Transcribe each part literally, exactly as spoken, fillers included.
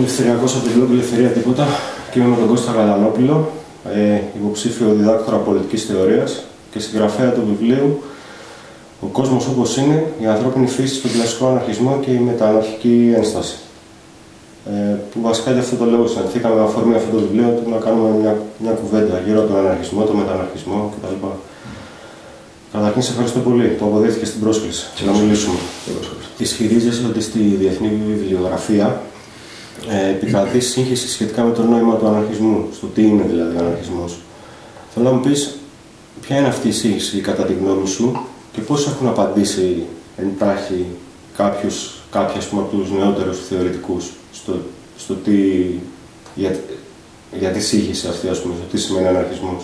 Ελευθεριακός από το blog Ελευθερία Τίποτα και είμαι με τον Κώστα Γαλανόπουλο, ε, υποψήφιο διδάκτορα πολιτικής θεωρίας και συγγραφέα του βιβλίου «Ο κόσμος όπως είναι, η ανθρώπινη φύση στον κλασικό αναρχισμό και η μετααναρχική ένσταση». Ε, που βασικά για αυτό το λόγο συναντηθήκαμε με αφορμή αυτό το βιβλίο του να κάνουμε μια, μια κουβέντα γύρω από τον αναρχισμό, τον μετααναρχισμό κτλ. Καταρχήν, σε ευχαριστώ πολύ που αποδέχτηκες την πρόσκληση και να μιλήσουμε. Ισχυρίζεσαι ότι στη διεθνή βιβλιογραφία ε, επικρατεί σύγχυση σχετικά με το νόημα του αναρχισμού, στο τι είναι δηλαδή ο αναρχισμός. Θέλω να μου πεις ποια είναι αυτή η σύγχυση κατά τη γνώμη σου και πώς έχουν απαντήσει εντάχει κάποιους, κάποιοι ας πούμε, από τους νεότερους θεωρητικούς στο, στο τι, για, για τη σύγχυση αυτή, ας πούμε, στο τι σημαίνει αναρχισμός.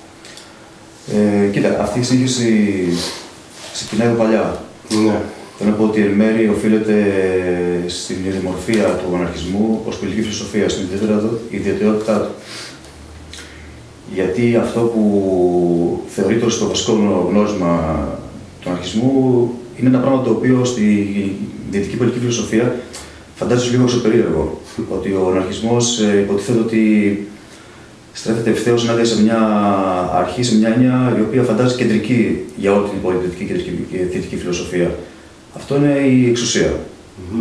Ε, κοίτα, αυτή η σύγχυση ξεκινάει από παλιά. Ναι. Θέλω να πω ότι εν μέρει οφείλεται στην ιδιομορφία του αναρχισμού ως πολιτική φιλοσοφία, στην ιδιαιτερότητά του. Γιατί αυτό που θεωρείται ως το βασικό γνώρισμα του αναρχισμού είναι ένα πράγμα το οποίο στη δυτική πολιτική φιλοσοφία φαντάζεσαι λίγο όσο περίεργο. Ότι ο αναρχισμός υποτίθεται ότι στρέφεται ευθέως ενάντια σε μια αρχή, σε μια έννοια η οποία φαντάζεται κεντρική για όλη την πολιτική και δυτική φιλοσοφία. Αυτό είναι η εξουσία. Mm-hmm.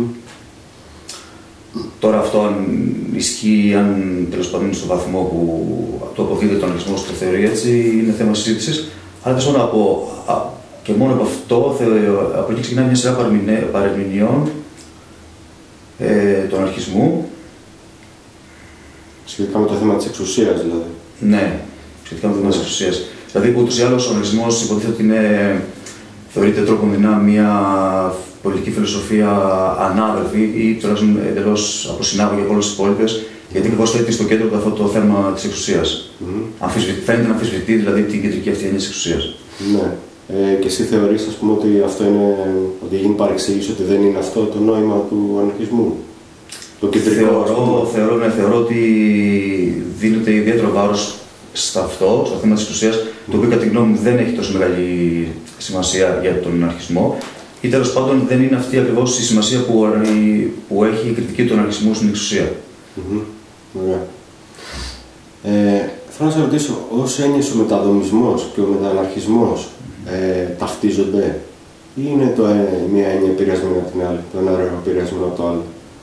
Τώρα αυτό αν ισχύει, αν τέλος πάντων στο βαθμό που το αποδίδεται το αναρχισμό στο θεωρεί έτσι, είναι θέμα συζήτησης. Αλλά δεν να πω, και μόνο από αυτό, από εκεί ξεκινάει μια σειρά παρερμηνιών ε, του αναρχισμού. Σχετικά με το θέμα της εξουσίας, δηλαδή. Ναι, σχετικά με το θέμα της εξουσίας. Δηλαδή, ούτως ή άλλως ο αναρχισμός υποτίθεται ότι είναι, θεωρείται τρόπον δεινά μια πολιτική φιλοσοφία ανάδελφη ή τουλάχιστον εντελώς αποσυνάγωγη από όλες τις υπόλοιπες, γιατί ακριβώς θέτει στο κέντρο αυτό το θέμα της εξουσίας. Mm-hmm. Φαίνεται να αμφισβητεί δηλαδή την κεντρική αυτή έννοια της εξουσίας. Ναι. Ε, και εσύ θεωρείς, ας πούμε, ότι αυτό είναι, ότι γίνει παρεξήγηση, ότι δεν είναι αυτό το νόημα του αναρχισμού. Το κεντρικό, θεωρώ, θεωρώ, ναι, θεωρώ ότι δίνεται ιδιαίτερο βάρος σε αυτό, στο θέμα της εξουσίας, mm. το οποίο κατά τη γνώμη μου δεν έχει τόσο μεγάλη σημασία για τον αναρχισμό, ή τέλος πάντων δεν είναι αυτή ακριβώς η σημασία που, που έχει η κριτική του αναρχισμού στην εξουσία. Mm-hmm. Ωραία. Ε, θέλω να σε ρωτήσω, ως έννοιες ο μεταδομισμός και ο μεταναρχισμός ε, ταυτίζονται ή είναι το, ε, μία έννοια επηρεασμένη από την άλλη, το ένα έργο επηρεασμένο από το άλλο?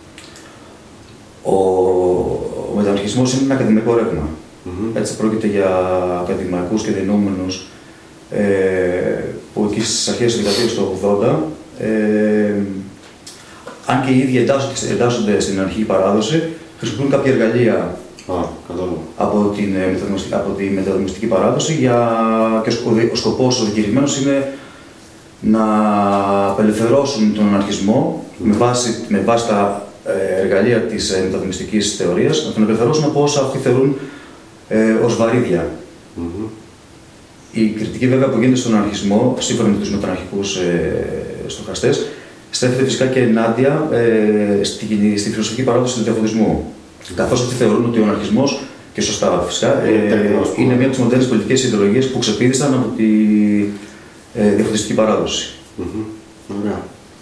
Ο, ο μεταναρχισμός είναι ένα ακαδημαϊκό ρεύμα. Mm-hmm. Έτσι πρόκειται για ακαδημαϊκούς και διανοούμενους ε, που εκεί στις αρχές της δεκαετίας του ογδόντα, ε, αν και οι ίδιοι εντάσσονται, εντάσσονται στην αρχική παράδοση, χρησιμοποιούν κάποια εργαλεία ah, από, την, από τη μεταδομιστική παράδοση για, και ο, ο σκοπός ο δικαιωμένος είναι να απελευθερώσουν τον αναρχισμό mm. με, βάση, με βάση τα εργαλεία της μεταδομιστικής θεωρίας, να τον απελευθερώσουν από όσα αυτοί θεωρούν ε, ως βαρύδια. Mm-hmm. Η κριτική βέβαια που γίνεται στον αναρχισμό, σύμφωνα με τους μεταναρχικούς ε, στοχαστές, στρέφεται φυσικά και ενάντια ε, στη, στη φιλοσοφική παράδοση του διαφωτισμού. Mm-hmm. Καθώς αυτοί θεωρούν ότι ο αναρχισμός, και σωστά φυσικά, ε, mm-hmm. είναι μία από τις μοντέρνες πολιτικές ιδεολογίες που ξεπήδησαν από τη ε, διαφωτιστική παράδοση. Mm-hmm. Ωραία.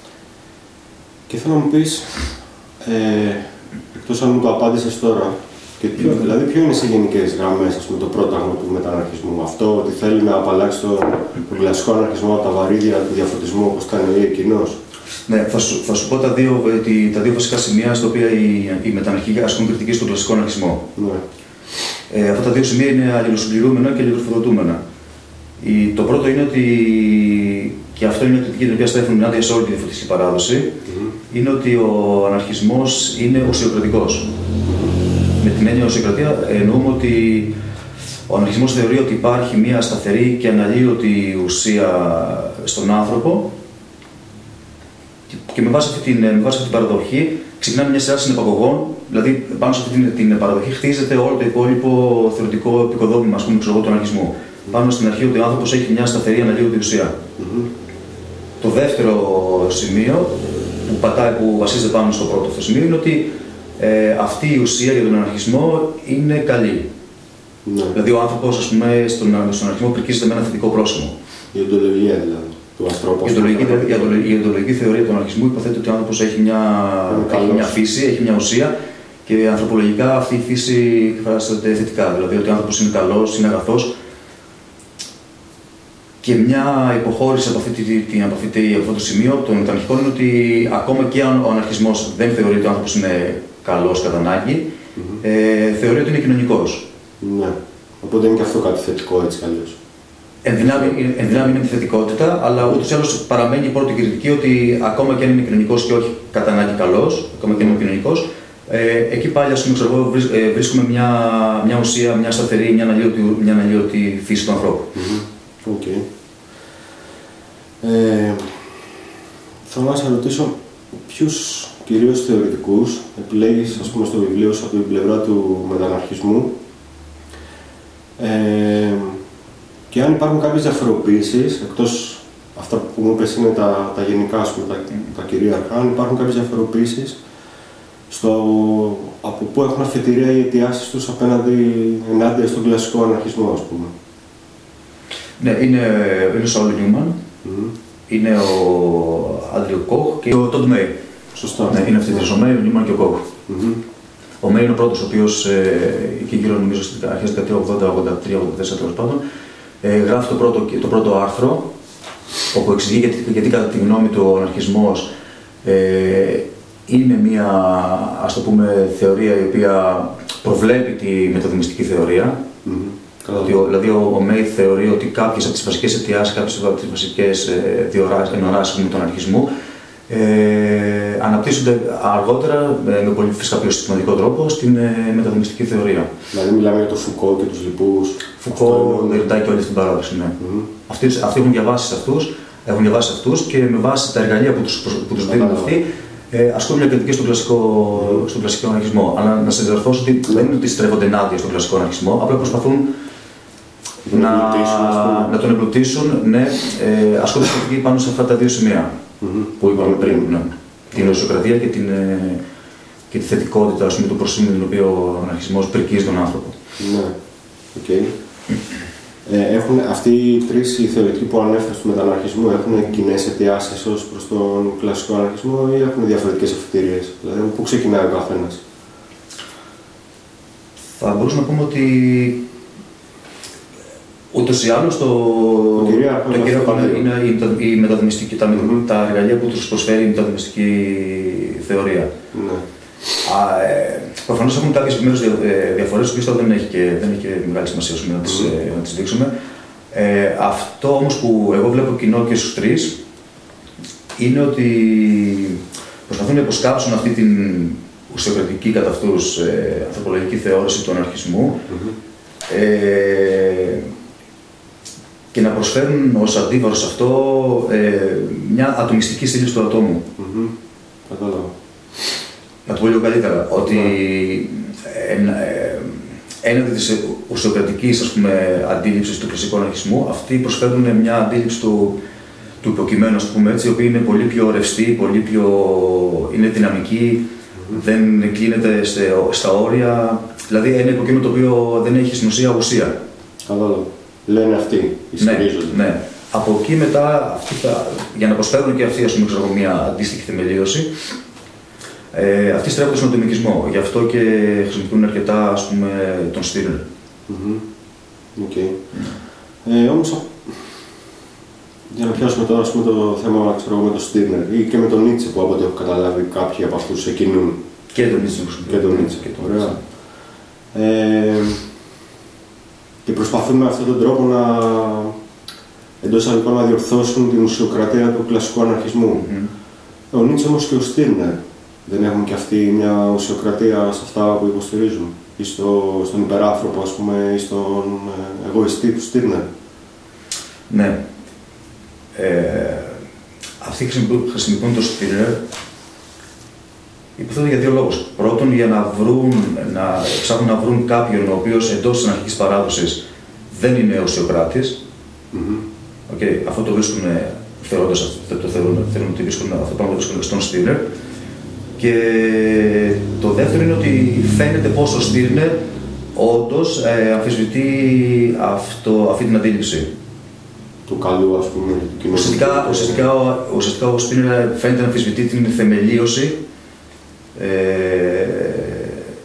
Και θέλω να μου πεις, Ε, εκτός αν μου το απάντησες τώρα, και ποιο, δηλαδή ποιο είναι σε γενικές γραμμές ας πούμε, το πρόταγμα του μεταναρχισμού? Αυτό ότι θέλει να απαλλάξει τον το κλασικό αναρχισμό από τα βαρύδια του διαφωτισμού όπως τα εννοεί εκείνος? Ναι, θα σου, θα σου πω τα δύο, τα δύο βασικά σημεία στα οποία οι, οι μεταναρχικοί ασκούν κριτική στον κλασικό αναρχισμό. Ναι. Ε, αυτά τα δύο σημεία είναι αλληλοσυμπληρούμενα και αλληλοφορτωμένα. Το πρώτο είναι ότι, και αυτό είναι μια κριτική την οποία στρέφουν ενάντια σε όλη τη διαφωτιστική παράδοση, mm-hmm. είναι ότι ο αναρχισμός είναι οσιοκρατικός. Mm-hmm. Με την έννοια οσιοκρατία εννοούμε ότι ο αναρχισμός θεωρεί ότι υπάρχει μια σταθερή και αναλύωτη ουσία στον άνθρωπο και με βάση αυτή την, με βάση αυτή την παραδοχή ξεκινάμε μια σειρά συνεπαγωγών, δηλαδή πάνω σε αυτή την, την παραδοχή χτίζεται όλο το υπόλοιπο θεωρητικό επικοδόμημα ας πούμε, ξέρω, του αναρχισμού. Πάνω στην αρχή ότι ο άνθρωπος έχει μια σταθερή αναλύωτη ουσία. Mm-hmm. Το δεύτερο σημείο που, πατάει, που βασίζεται πάνω στο πρώτο αυτό σημείο είναι ότι ε, αυτή η ουσία για τον αναρχισμό είναι καλή. Mm-hmm. Δηλαδή ο άνθρωπος ας πούμε, στον, στον αναρχισμό πρικίζεται με ένα θετικό πρόσημο. Η οντολογία δηλαδή. Του ανθρώπου. Η οντολογική θεωρία του αναρχισμού υποθέτει ότι ο άνθρωπος έχει μια, έχει μια φύση, έχει μια ουσία και ανθρωπολογικά αυτή η φύση εκφράζεται θετικά. Δηλαδή ότι ο άνθρωπος είναι καλός, είναι αγαθός. Και μια υποχώρηση από, αυτή, την, από, αυτή, από αυτό το σημείο των αρχικών είναι ότι ακόμα και αν ο αναρχισμός δεν θεωρεί ότι ο άνθρωπος είναι καλός κατά ανάγκη, mm-hmm. ε, θεωρεί ότι είναι κοινωνικός. Ναι. Οπότε είναι και αυτό κάτι θετικό έτσι κι αλλιώς. Εν δυνάμει είναι τη θετικότητα, αλλά ούτως ή άλλως παραμένει η πρώτη κριτική ότι ακόμα και αν είναι κοινωνικός και όχι κατά ανάγκη καλός, ακόμα και αν είναι κοινωνικός, ε, εκεί πάλι ας πούμε, ξέρω, βρίσκουμε μια, μια ουσία, μια σταθερή, μια αναλύωτη, μια αναλύωτη φύση του ανθρώπου. Mm-hmm. Okay. Ε, θέλω να σε ρωτήσω ποιους κυρίως θεωρητικούς επιλέγεις ας πούμε, στο βιβλίο σου από την πλευρά του μεταναρχισμού ε, και αν υπάρχουν κάποιες διαφοροποιήσεις, εκτός αυτά που μου είπες είναι τα, τα γενικά, ας πούμε, τα, τα κυρίαρχα, αν υπάρχουν κάποιες διαφοροποιήσεις στο από πού έχουν αφετηρία οι αιτιάσεις τους απέναντι ενάντια στον κλασικό αναρχισμό, ας πούμε. Ναι, είναι, είναι ο Σαούλ Νιούμαν, mm. είναι ο Άντριο Κοχ και ο Τόντ Μέι. Σωστά. Ναι, είναι αυτοί οι τρεις, ο Μέι, ο Νιούμαν και ο Κοχ. Mm-hmm. Ο Μέι είναι ο πρώτος, ο οποίος ε, εκεί γύρω νομίζω στις αρχές της δεκαετίας ογδόντα, ογδόντα τρία, ογδόντα τέσσερα τέλος πάντων, ε, γράφει το πρώτο, το πρώτο άρθρο, όπου εξηγεί γιατί, γιατί κατά τη γνώμη του ο αναρχισμός ε, είναι μια, ας το πούμε, θεωρία η οποία προβλέπει τη μεταδομιστική θεωρία. Mm-hmm. Ότι, δηλαδή ο, ο Μέι θεωρεί ότι κάποιες από τις βασικές αιτιάσεις, κάποιες από τις βασικές ε, ενοράσεις του αναρχισμού ε, αναπτύσσονται αργότερα ε, με πολύ φυσικά πιο συστηματικό τρόπο στην ε, μεταδομιστική θεωρία. Δηλαδή μιλάμε για τον Φουκώ και τους λοιπούς. Φουκώ, Δερντά και όλη αυτή την παράδοση, ναι. Mm-hmm. Αυτοί, αυτοί έχουν διαβάσει σε αυτούς, έχουν διαβάσει αυτούς και με βάση τα εργαλεία που τους, που τους δίνουν αυτοί ε, ασκούν μια κριτική στον κλασικό, mm. στον κλασικό αναρχισμό. Αλλά να σας διορθώσω ότι mm. δεν είναι ότι στρέφονται ενάντια στον κλασικό αναρχισμό, απλά προσπαθούν να, να τον εμπλουτίσουν, ναι, ε, ασκώντας κριτική πάνω σε αυτά τα δύο σημεία mm-hmm. που είπαμε πριν. Ναι. Την οσιοκρατία και, την, ε, και τη θετικότητα πούμε, του προσήμου την οποία ο αναρχισμός πρικίζει τον άνθρωπο. Ναι, οκ. Okay. Ε, έχουν, αυτοί οι τρεις οι θεωρητικοί που ανέφερες του μεταναρχισμού έχουν κοινές αιτιάσεις ως προς τον κλασικό αναρχισμό ή έχουν διαφορετικές αφετηρίες, δηλαδή πού ξεκινάει ο καθένας? Θα μπορούσαμε να πούμε ότι ούτως ή άλλως το, το κυρίαρχο είναι, είναι η, η μεταδομιστική, τα, mm-hmm. τα εργαλεία που τους προσφέρει η μεταδομιστική θεωρία. Ναι. Α, ε, προφανώς έχουν κάποιες επιμέρους δια, ε, διαφορές, που δεν έχει και, δεν έχει και μεγάλη σημασία να τις, mm. ε, να τις δείξουμε. Ε, αυτό όμως που εγώ βλέπω κοινό και στους τρεις είναι ότι προσπαθούν να υποσκάψουν αυτή την ουσιοκρατική κατά αυτούς ε, ανθρωπολογική θεώρηση του αναρχισμού mm-hmm. ε, και να προσφέρουν ως αντίβαρο σε αυτό ε, μια ατομιστική σύλληψη του ατόμου. Mm-hmm. Κατάλαβα. Να το πω λίγο καλύτερα, ότι έναντι της ουσιοκρατικής ας πούμε, αντίληψης του κλασικού αναρχισμού, αυτοί προσφέρουν μια αντίληψη του, του υποκειμένου, ας πούμε έτσι, η οποία είναι πολύ πιο ρευστή, πολύ πιο είναι δυναμική, mm-hmm. δεν κλείνεται σε, στα όρια, δηλαδή ένα υποκείμενο το οποίο δεν έχει στην ουσία ουσία. Κατάλαβα. Λένε αυτοί, ισχυρίζονται. Ναι, ναι. Από εκεί μετά, αυτοί θα, για να προσφέρουν και αυτοί ας πούμε, ξέρω, μια αντίστοιχη θεμελίωση, Ε, αυτοί στρέφονται στον ατομικισμό, γι' αυτό και χρησιμοποιούν αρκετά ας πούμε, τον Στίρνερ. Mm-hmm. Okay. Mm. Ε, όμως, για να πιάσουμε τώρα πούμε, το θέμα ξέρω, με τον Στίρνερ ή και με τον Νίτσε που από ό,τι έχω καταλάβει κάποιοι από αυτούς εκκινούν. Και τον Νίτσε. Και τον Νίτσε. Ωραία. Ε, και προσπαθούν με αυτόν τον τρόπο να εντός εισαγωγικών να διορθώσουν την ουσιοκρατία του κλασικού αναρχισμού. Mm-hmm. Ο Νίτσε όμως και ο Στίρνερ δεν έχουν και αυτοί μια ουσιοκρατία σε αυτά που υποστηρίζουν ή στο, στον υπεράνθρωπο, ας πούμε, ή στον ε, εγωιστή του Στίρνερ. Ναι. Ε, αυτοί χρησιμοποιούν το Στίρνερ υποθέτω για δύο λόγους. Πρώτον, για να, βρουν, να ψάχνουν να βρουν κάποιον ο οποίος εντός της αναρχικής παράδοσης δεν είναι ουσιοκράτης. Mm-hmm. Okay. Αυτό το βρίσκουν, θεωρώντας αυτό, το θεωρούν, θεωρούν ότι βρίσκουν, αυτό το πράγμα το βρίσκουν στον Στίρνερ. Και το δεύτερο είναι ότι φαίνεται πως ο Στίρνερ όντως ε, αμφισβητεί αυτό, αυτή την αντίληψη. Του καλού, ας πούμε, του κοινού. Ουσιαστικά, ουσιαστικά, ουσιαστικά ο Στίρνερ φαίνεται να αμφισβητεί την θεμελίωση ε,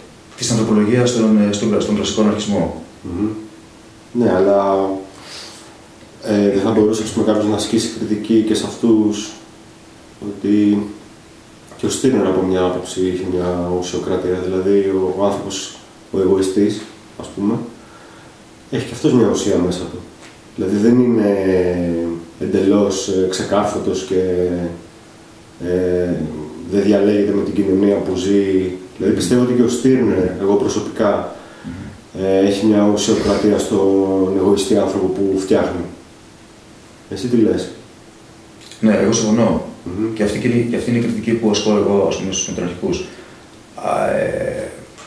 ανθρωπολογία στον, στον, στον κλασικό αναρχισμό. Mm-hmm. Ναι, αλλά ε, δεν θα μπορούσε κάποιος να ασκήσει κριτική και σε αυτούς ότι και ο Στίρνερ από μια άποψη είχε μια ουσιοκρατία, δηλαδή ο, ο άνθρωπος, ο εγωιστής, ας πούμε, έχει και αυτός μια ουσία μέσα του. Δηλαδή δεν είναι εντελώς ξεκάρφωτος και ε, δεν διαλέγεται με την κοινωνία που ζει. Δηλαδή πιστεύω ότι και ο Στίρνερ, εγώ προσωπικά, ε, έχει μια ουσιοκρατία στον εγωιστή άνθρωπο που φτιάχνει. Εσύ τι λες? Ναι, εγώ συμφωνώ. Mm-hmm. Και, αυτή, και αυτή είναι η κριτική που ασκώ εγώ, ας πούμε, στους μεταναρχικούς. Ε,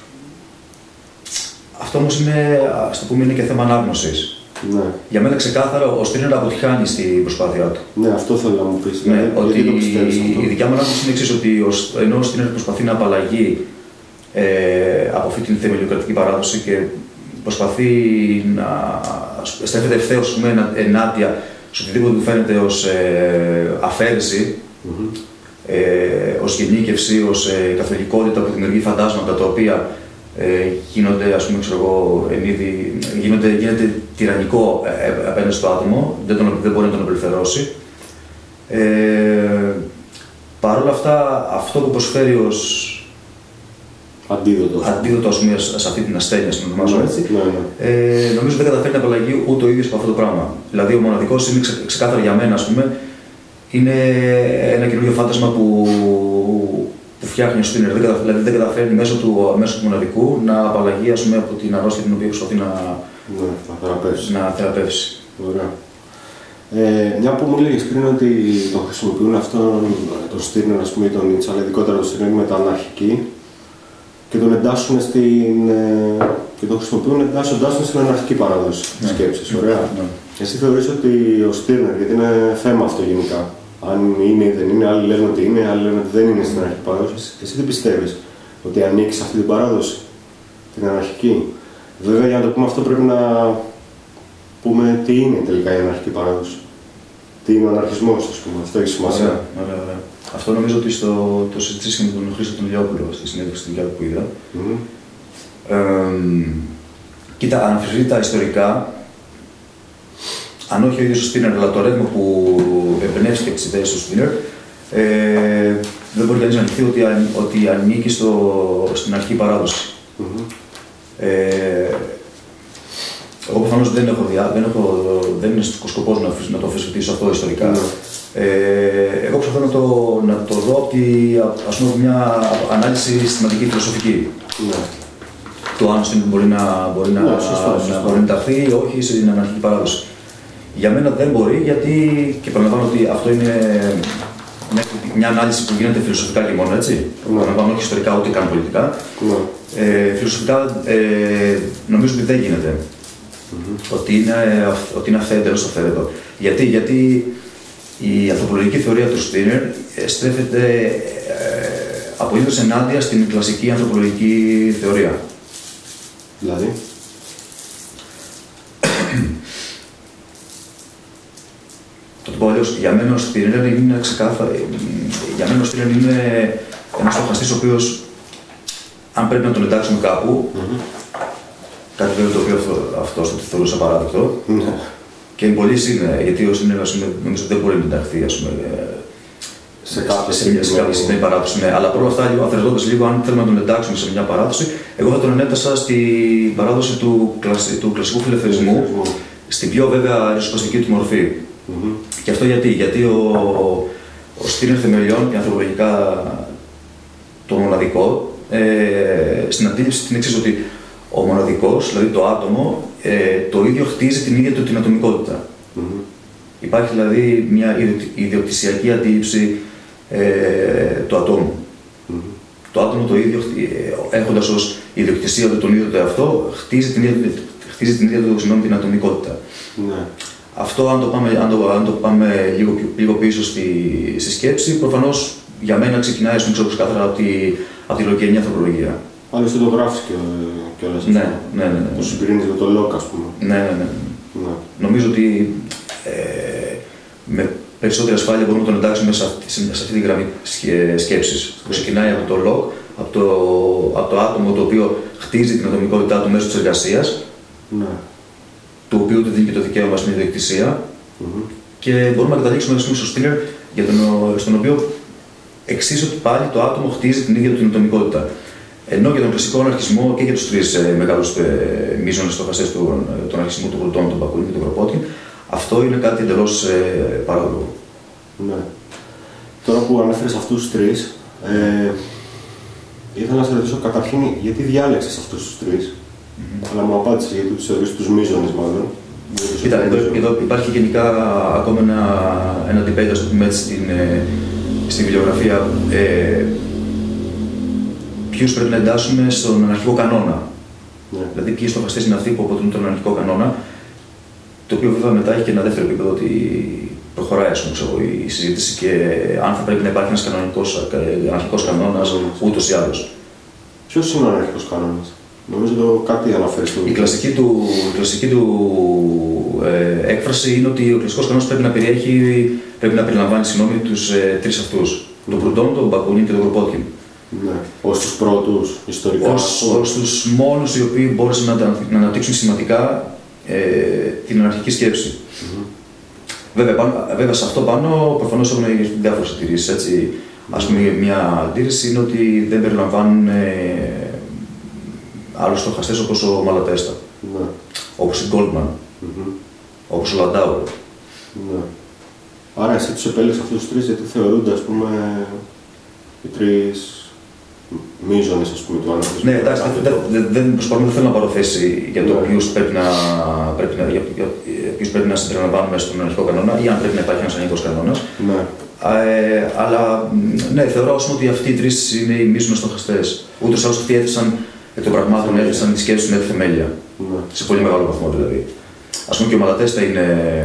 αυτό όμως είναι, ας το πούμε, είναι και θέμα ανάγνωσης. Ναι. Για μένα ξεκάθαρα ο Στίρνερ αποτυχάνει στην προσπάθειά του. Ναι, αυτό θέλω να μου πεις. Ναι, ναι, ότι το πιστεύεις αυτό? Η δικιά μου ανάγνωση είναι εξής, ότι ο, ενώ ο Στίρνερ προσπαθεί να απαλλαγεί ε, από αυτή την θεμελιοκρατική παράδοση και προσπαθεί να στρέφεται ευθέως ενάντια σε οτιδήποτε του φαίνεται ως ε, αφαίρεση, mm-hmm. ε, ως γενίκευση, ως ε, καθολικότητα που δημιουργεί φαντάσματα τα οποία ε, γίνονται, ας πούμε, ξέρω εγώ, εν είδη, γίνονται, γίνεται τυραννικό ε, απέναντι στο άτομο, δεν, τον, δεν μπορεί να τον απελευθερώσει. Ε, Παρ' όλα αυτά, αυτό που προσφέρει ως αντίδοτο, αντίδοτο ας πούμε, σε αυτή την ασθένεια, την ονομάζω έτσι, ναι, ναι. Ε, νομίζω δεν καταφέρει να απαλλαγεί ούτε ο ίδιος από αυτό το πράγμα. Δηλαδή, ο μοναδικός είναι ξε, ξεκάθαρα για μένα, ας πούμε, είναι ένα καινούριο φάντασμα που, που φτιάχνει ο Στίρνερ. Δηλαδή, δεν καταφέρνει μέσω του, μέσω του μοναδικού να απαλλαγεί, ας πούμε, από την αρρώστια την οποία προσπαθεί να, ναι, θα θεραπεύσει. να θεραπεύσει. Ωραία. Ε, μια που μου λέγεις πριν ότι τον χρησιμοποιούν αυτόν τον Στίρνερ, ας πούμε, τον Νίτσε, αλλά ειδικότερα τον Στίρνερ με τα αναρχική και τον εντάσσουν στην. Ε, και τον χρησιμοποιούν εντάσσοντάς τον στην αναρχική παράδοση της ναι. σκέψης. Ωραία. Ναι. Εσύ θεωρείς ότι ο Στίρνερ, γιατί είναι θέμα αυτό γενικά, αν είναι ή δεν είναι, άλλοι λένε ότι είναι, άλλοι λένε ότι δεν είναι στην αναρχική παράδοση, εσύ τι πιστεύεις, ότι ανήκει σε αυτή την παράδοση, την αναρχική? Βέβαια, για να το πούμε αυτό, πρέπει να πούμε τι είναι τελικά η αναρχική παράδοση. Τι είναι ο αναρχισμός, ας πούμε, αυτό έχει σημασία. Ωραία, ωραία, ωραία. Αυτό νομίζω ότι στο, το συζητήσαμε με τον Χρήστο τον Λιόπουλο στη συνέντευξη στην που είδα. Mm-hmm. Ε, κοίτα, αναφερθεί τα ιστορικά, αν όχι ο ίδιος ο Στίρνερ, αλλά το ρεύμα που εμπνεύστηκε τις ιδέες του Στίρνερ, ε, δεν μπορεί κανείς να ανοιχθεί ότι, ότι ανήκει στο, στην αρχική παράδοση. Mm-hmm. Ε, εγώ προφανώς δεν, έχω, δεν, έχω, δεν είναι σκοπός να, να το αμφισβητήσω αυτό ιστορικά. Mm-hmm. Ε, εγώ προσπαθώ να το, να το δω από μια ανάλυση συστηματική φιλοσοφική. Mm-hmm. Το αν μπορεί να, μπορεί να, ναι, σωστό, σωστό. να μπορεί να ταχθεί ή όχι στην αναρχική παράδοση. Για μένα δεν μπορεί, γιατί, και παραλαμβάνω ότι αυτό είναι μια, μια ανάλυση που γίνεται φιλοσοφικά και μόνο, έτσι. Ναι. Παραλαμβάνω όχι ιστορικά ούτε καν πολιτικά. Ναι. Ε, φιλοσοφικά ε, νομίζω ότι δεν γίνεται. Mm-hmm. Ότι είναι, ότι είναι αυθαίρετο, αυθαίρετο. Γιατί, γιατί η ανθρωπολογική θεωρία του Στίρνερ στρέφεται ε, απολύτως ενάντια στην κλασική ανθρωπολογική θεωρία. Δηλαδή. Το πω αλλιώς, για μένα ο Στίρνερ είναι ξεκάθαρο. Για μένα ο Στίρνερ είναι ένας στοχαστής ο οποίος, αν πρέπει να τον εντάξουμε κάπου, mm-hmm. κάτι βέβαια το οποίο αυτό, αυτό το θεωρούσα παράδεκτο, mm-hmm. και πολύ είναι, γιατί ο Στίρνερ νομίζω δεν μπορεί να ενταχθεί, ας πούμε, σε κάποια συγκεκριμένη παράδοση. Ναι. Αλλά παρόλα αυτά, αφαιρετώντας λίγο, αν θέλουμε να τον εντάξουμε σε μια παράδοση, εγώ θα τον ενέτασα στην παράδοση του, κλασι, του κλασικού φιλελευθερισμού, mm-hmm. στην πιο βέβαια ριζοσπαστική του μορφή. Mm-hmm. Και αυτό γιατί, γιατί ο, ο, ο Στίρνερ θεμελιώνει ανθρωπολογικά το μοναδικό, ε, στην αντίληψη την εξής, ότι ο μοναδικός, δηλαδή το άτομο, ε, το ίδιο χτίζει την ίδια του την ατομικότητα. Mm-hmm. Υπάρχει δηλαδή μια ιδιοκτησιακή αντίληψη ε, του ατόμου. Mm-hmm. Το άτομο το ίδιο, έχοντας ως ιδιοκτησία του τον ίδιο το εαυτό, χτίζει την ίδια, χτίζει την, ίδια του συγγνώμη, την ατομικότητα. Mm-hmm. Αυτό, αν το πάμε, αν το, αν το πάμε λίγο, λίγο πίσω στη, στη σκέψη, προφανώς για μένα ξεκινάει, ας πούμε, ξέρω ξεκάθαρα από τη, από τη λογική ανθρωπολογία. Άλλωστε το γράφεις κιόλας. Ναι, ναι, ναι, ναι. Το συγκρίνεις με το Λοκ, ας πούμε. Ναι, ναι, ναι. ναι. Νομίζω ότι ε, με περισσότερη ασφάλεια μπορούμε να τον εντάξουμε σε αυτή, σε αυτή τη γραμμή σκέψης. Που ξεκινάει από το Λοκ, από το, από το άτομο το οποίο χτίζει την ατομικότητά του μέσω της εργασίας, ναι. το οποίο του δίνει και το δικαίωμα στην ιδιοκτησία. Mm-hmm. Και μπορούμε να καταλήξουμε στο Στήλερ, για τον, στον οποίο εξίσου πάλι το άτομο χτίζει την ίδια του την ατομικότητα. Ενώ για τον κλασικό αναρχισμό και για τους τρεις ε, μεγάλους ε, μείζονες στοχαστές του τον αναρχισμού, του Προυντών, τον Μπακούνιν και τον Κροπότκιν, αυτό είναι κάτι εντελώς ε, παράλογο. Ναι. Τώρα που ανέφερες αυτούς τους τρεις, ε, ήθελα να σε ρωτήσω καταρχήν γιατί διάλεξες αυτούς τους τρεις, mm-hmm. αλλά μου απάντησες γιατί τους θεωρείς τους μείζονες μάλλον. Κοίτα, εδώ, εδώ υπάρχει γενικά ακόμα ένα, ένα debate, ας το πούμε έτσι, στην, ε, στη βιβλιογραφία. Ε, ποιους πρέπει να εντάσσουμε στον αναρχικό κανόνα. Ναι. Δηλαδή, ποιοι στοχαστές είναι αυτοί που αποτελούν τον αναρχικό κανόνα, το οποίο βέβαια μετά έχει και ένα δεύτερο επίπεδο ότι προχωράει ας πούμε, ξέρω, η συζήτηση και αν θα πρέπει να υπάρχει ένας κανονικός, αναρχικός κανόνας ούτως ή άλλως. Ποιος είναι ο αναρχικός κανόνας? Νομίζω το κάτι αναφέρει στο. Η κλασική του, η κλασική του ε, έκφραση είναι ότι ο κλασικός κανόνας πρέπει να περιέχει, πρέπει να περιλαμβάνει συγγνώμη τους ε, τρεις αυτούς. Mm. Τον Προυντών, τον Μπακούνιν και τον Κροπότκιν. Ναι. Ως τους πρώτους ιστορικά. Ως, ως τους μόνους οι οποίοι μπόρεσαν να, να αναπτύξουν σημαντικά ε, την αναρχική σκέψη. Mm-hmm. Βέβαια, πάνω, βέβαια, σε αυτό πάνω προφανώς έχουν διάφορες αντιρρήσεις. Έτσι. Mm-hmm. Ας πούμε, μια αντίρρηση είναι ότι δεν περιλαμβάνουν ε, άλλους στοχαστές όπως ο Μαλατέστα, ναι. όπως ο Γκόλτμαν, mm-hmm. όπως ο Λαντάουρ. Ναι. Άρα εσύ τους επέλεξες αυτούς τους τρεις γιατί θεωρούνται, ας πούμε, οι τρεις μείζονες, ας πούμε, του αναρχισμού. Ναι, εντάξει, δεν δε, δε, προσπαθούμε, δεν θέλω να πάρω θέση για το ναι. ποιους πρέπει να, πρέπει να, για, για, ποιους πρέπει να συμπεριλαμβάνουμε στον αναρχικό κανόνα ή αν πρέπει να υπάρχει ένας αναρχικός κανόνας. Ναι. Ε, αλλά ναι, θεωρώ ότι αυτοί οι τρεις είναι οι μείζονες στοχαστές. Ούτως ή άλλως αυτοί έθεσαν εκ των πραγμάτων, έθεσαν τη σκέψη με τη θεμέλια. Ναι. Σε πολύ μεγάλο βαθμό δηλαδή. Ας πούμε και ο Μαλατέστα είναι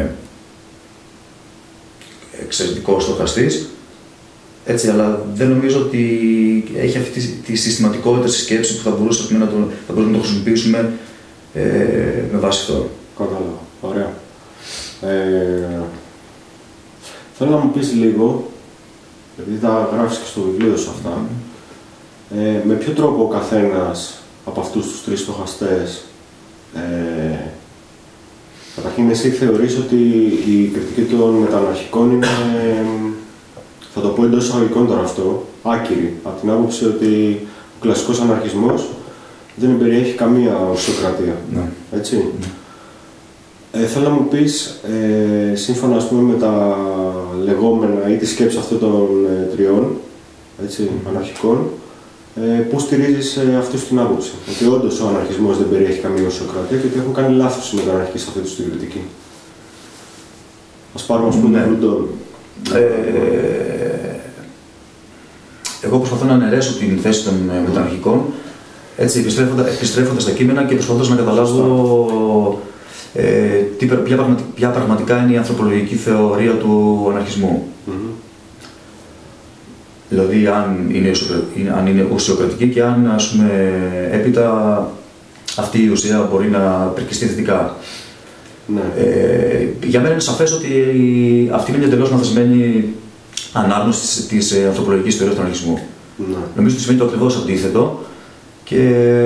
εξαιρετικός στοχαστής. Έτσι, αλλά δεν νομίζω ότι έχει αυτή τη, τη συστηματικότητα στη σκέψη που θα μπορούσαμε να το, θα μπορούσαμε να το χρησιμοποιήσουμε ε, με βάση αυτό. Κατάλαβα. Ωραία. Ε, θέλω να μου πεις λίγο, επειδή τα γράφεις και στο βιβλίο σου αυτά, mm. ε, με ποιο τρόπο ο καθένας από αυτούς τους τρεις στοχαστές, ε, καταρχήν εσύ θεωρείς ότι η κριτική των μεταναρχικών είναι, θα το πω εντός εισαγωγικών τώρα αυτό, άκυρη, από την άποψη ότι ο κλασικός αναρχισμός δεν περιέχει καμία ουσιοκρατία. Ναι. Έτσι. Ναι. Ε, θέλω να μου πεις, ε, σύμφωνα ας πούμε, με τα λεγόμενα ή τη σκέψη αυτών των ε, τριών έτσι, mm. αναρχικών, ε, πού στηρίζεις ε, αυτούς την άποψη, ότι όντως ο αναρχισμός δεν περιέχει καμία ουσιοκρατία και ότι έχουν κάνει λάθος οι μεταναρχικοί σε αυτή την κριτική. Ας πάρουμε ας πούμε τον Προυντών. Ε, εγώ προσπαθώ να αναιρέσω την θέση των μεταναρχικών, έτσι, επιστρέφοντας, επιστρέφοντας στα κείμενα και προσπαθώντας να καταλάβω ε, τι, ποια, πραγματι, ποια πραγματικά είναι η ανθρωπολογική θεωρία του αναρχισμού. Mm-hmm. Δηλαδή, αν είναι, αν είναι ουσιοκρατική και αν, ας πούμε, έπειτα αυτή η ουσία μπορεί να περκυστεί θετικά. Ναι. Ε, για μένα είναι σαφές ότι αυτή είναι μια εντελώς λανθασμένη ανάγνωση της ανθρωπολογικής θεωρίας του αναρχισμού. Ναι. Νομίζω ότι σημαίνει το ακριβώς αντίθετο και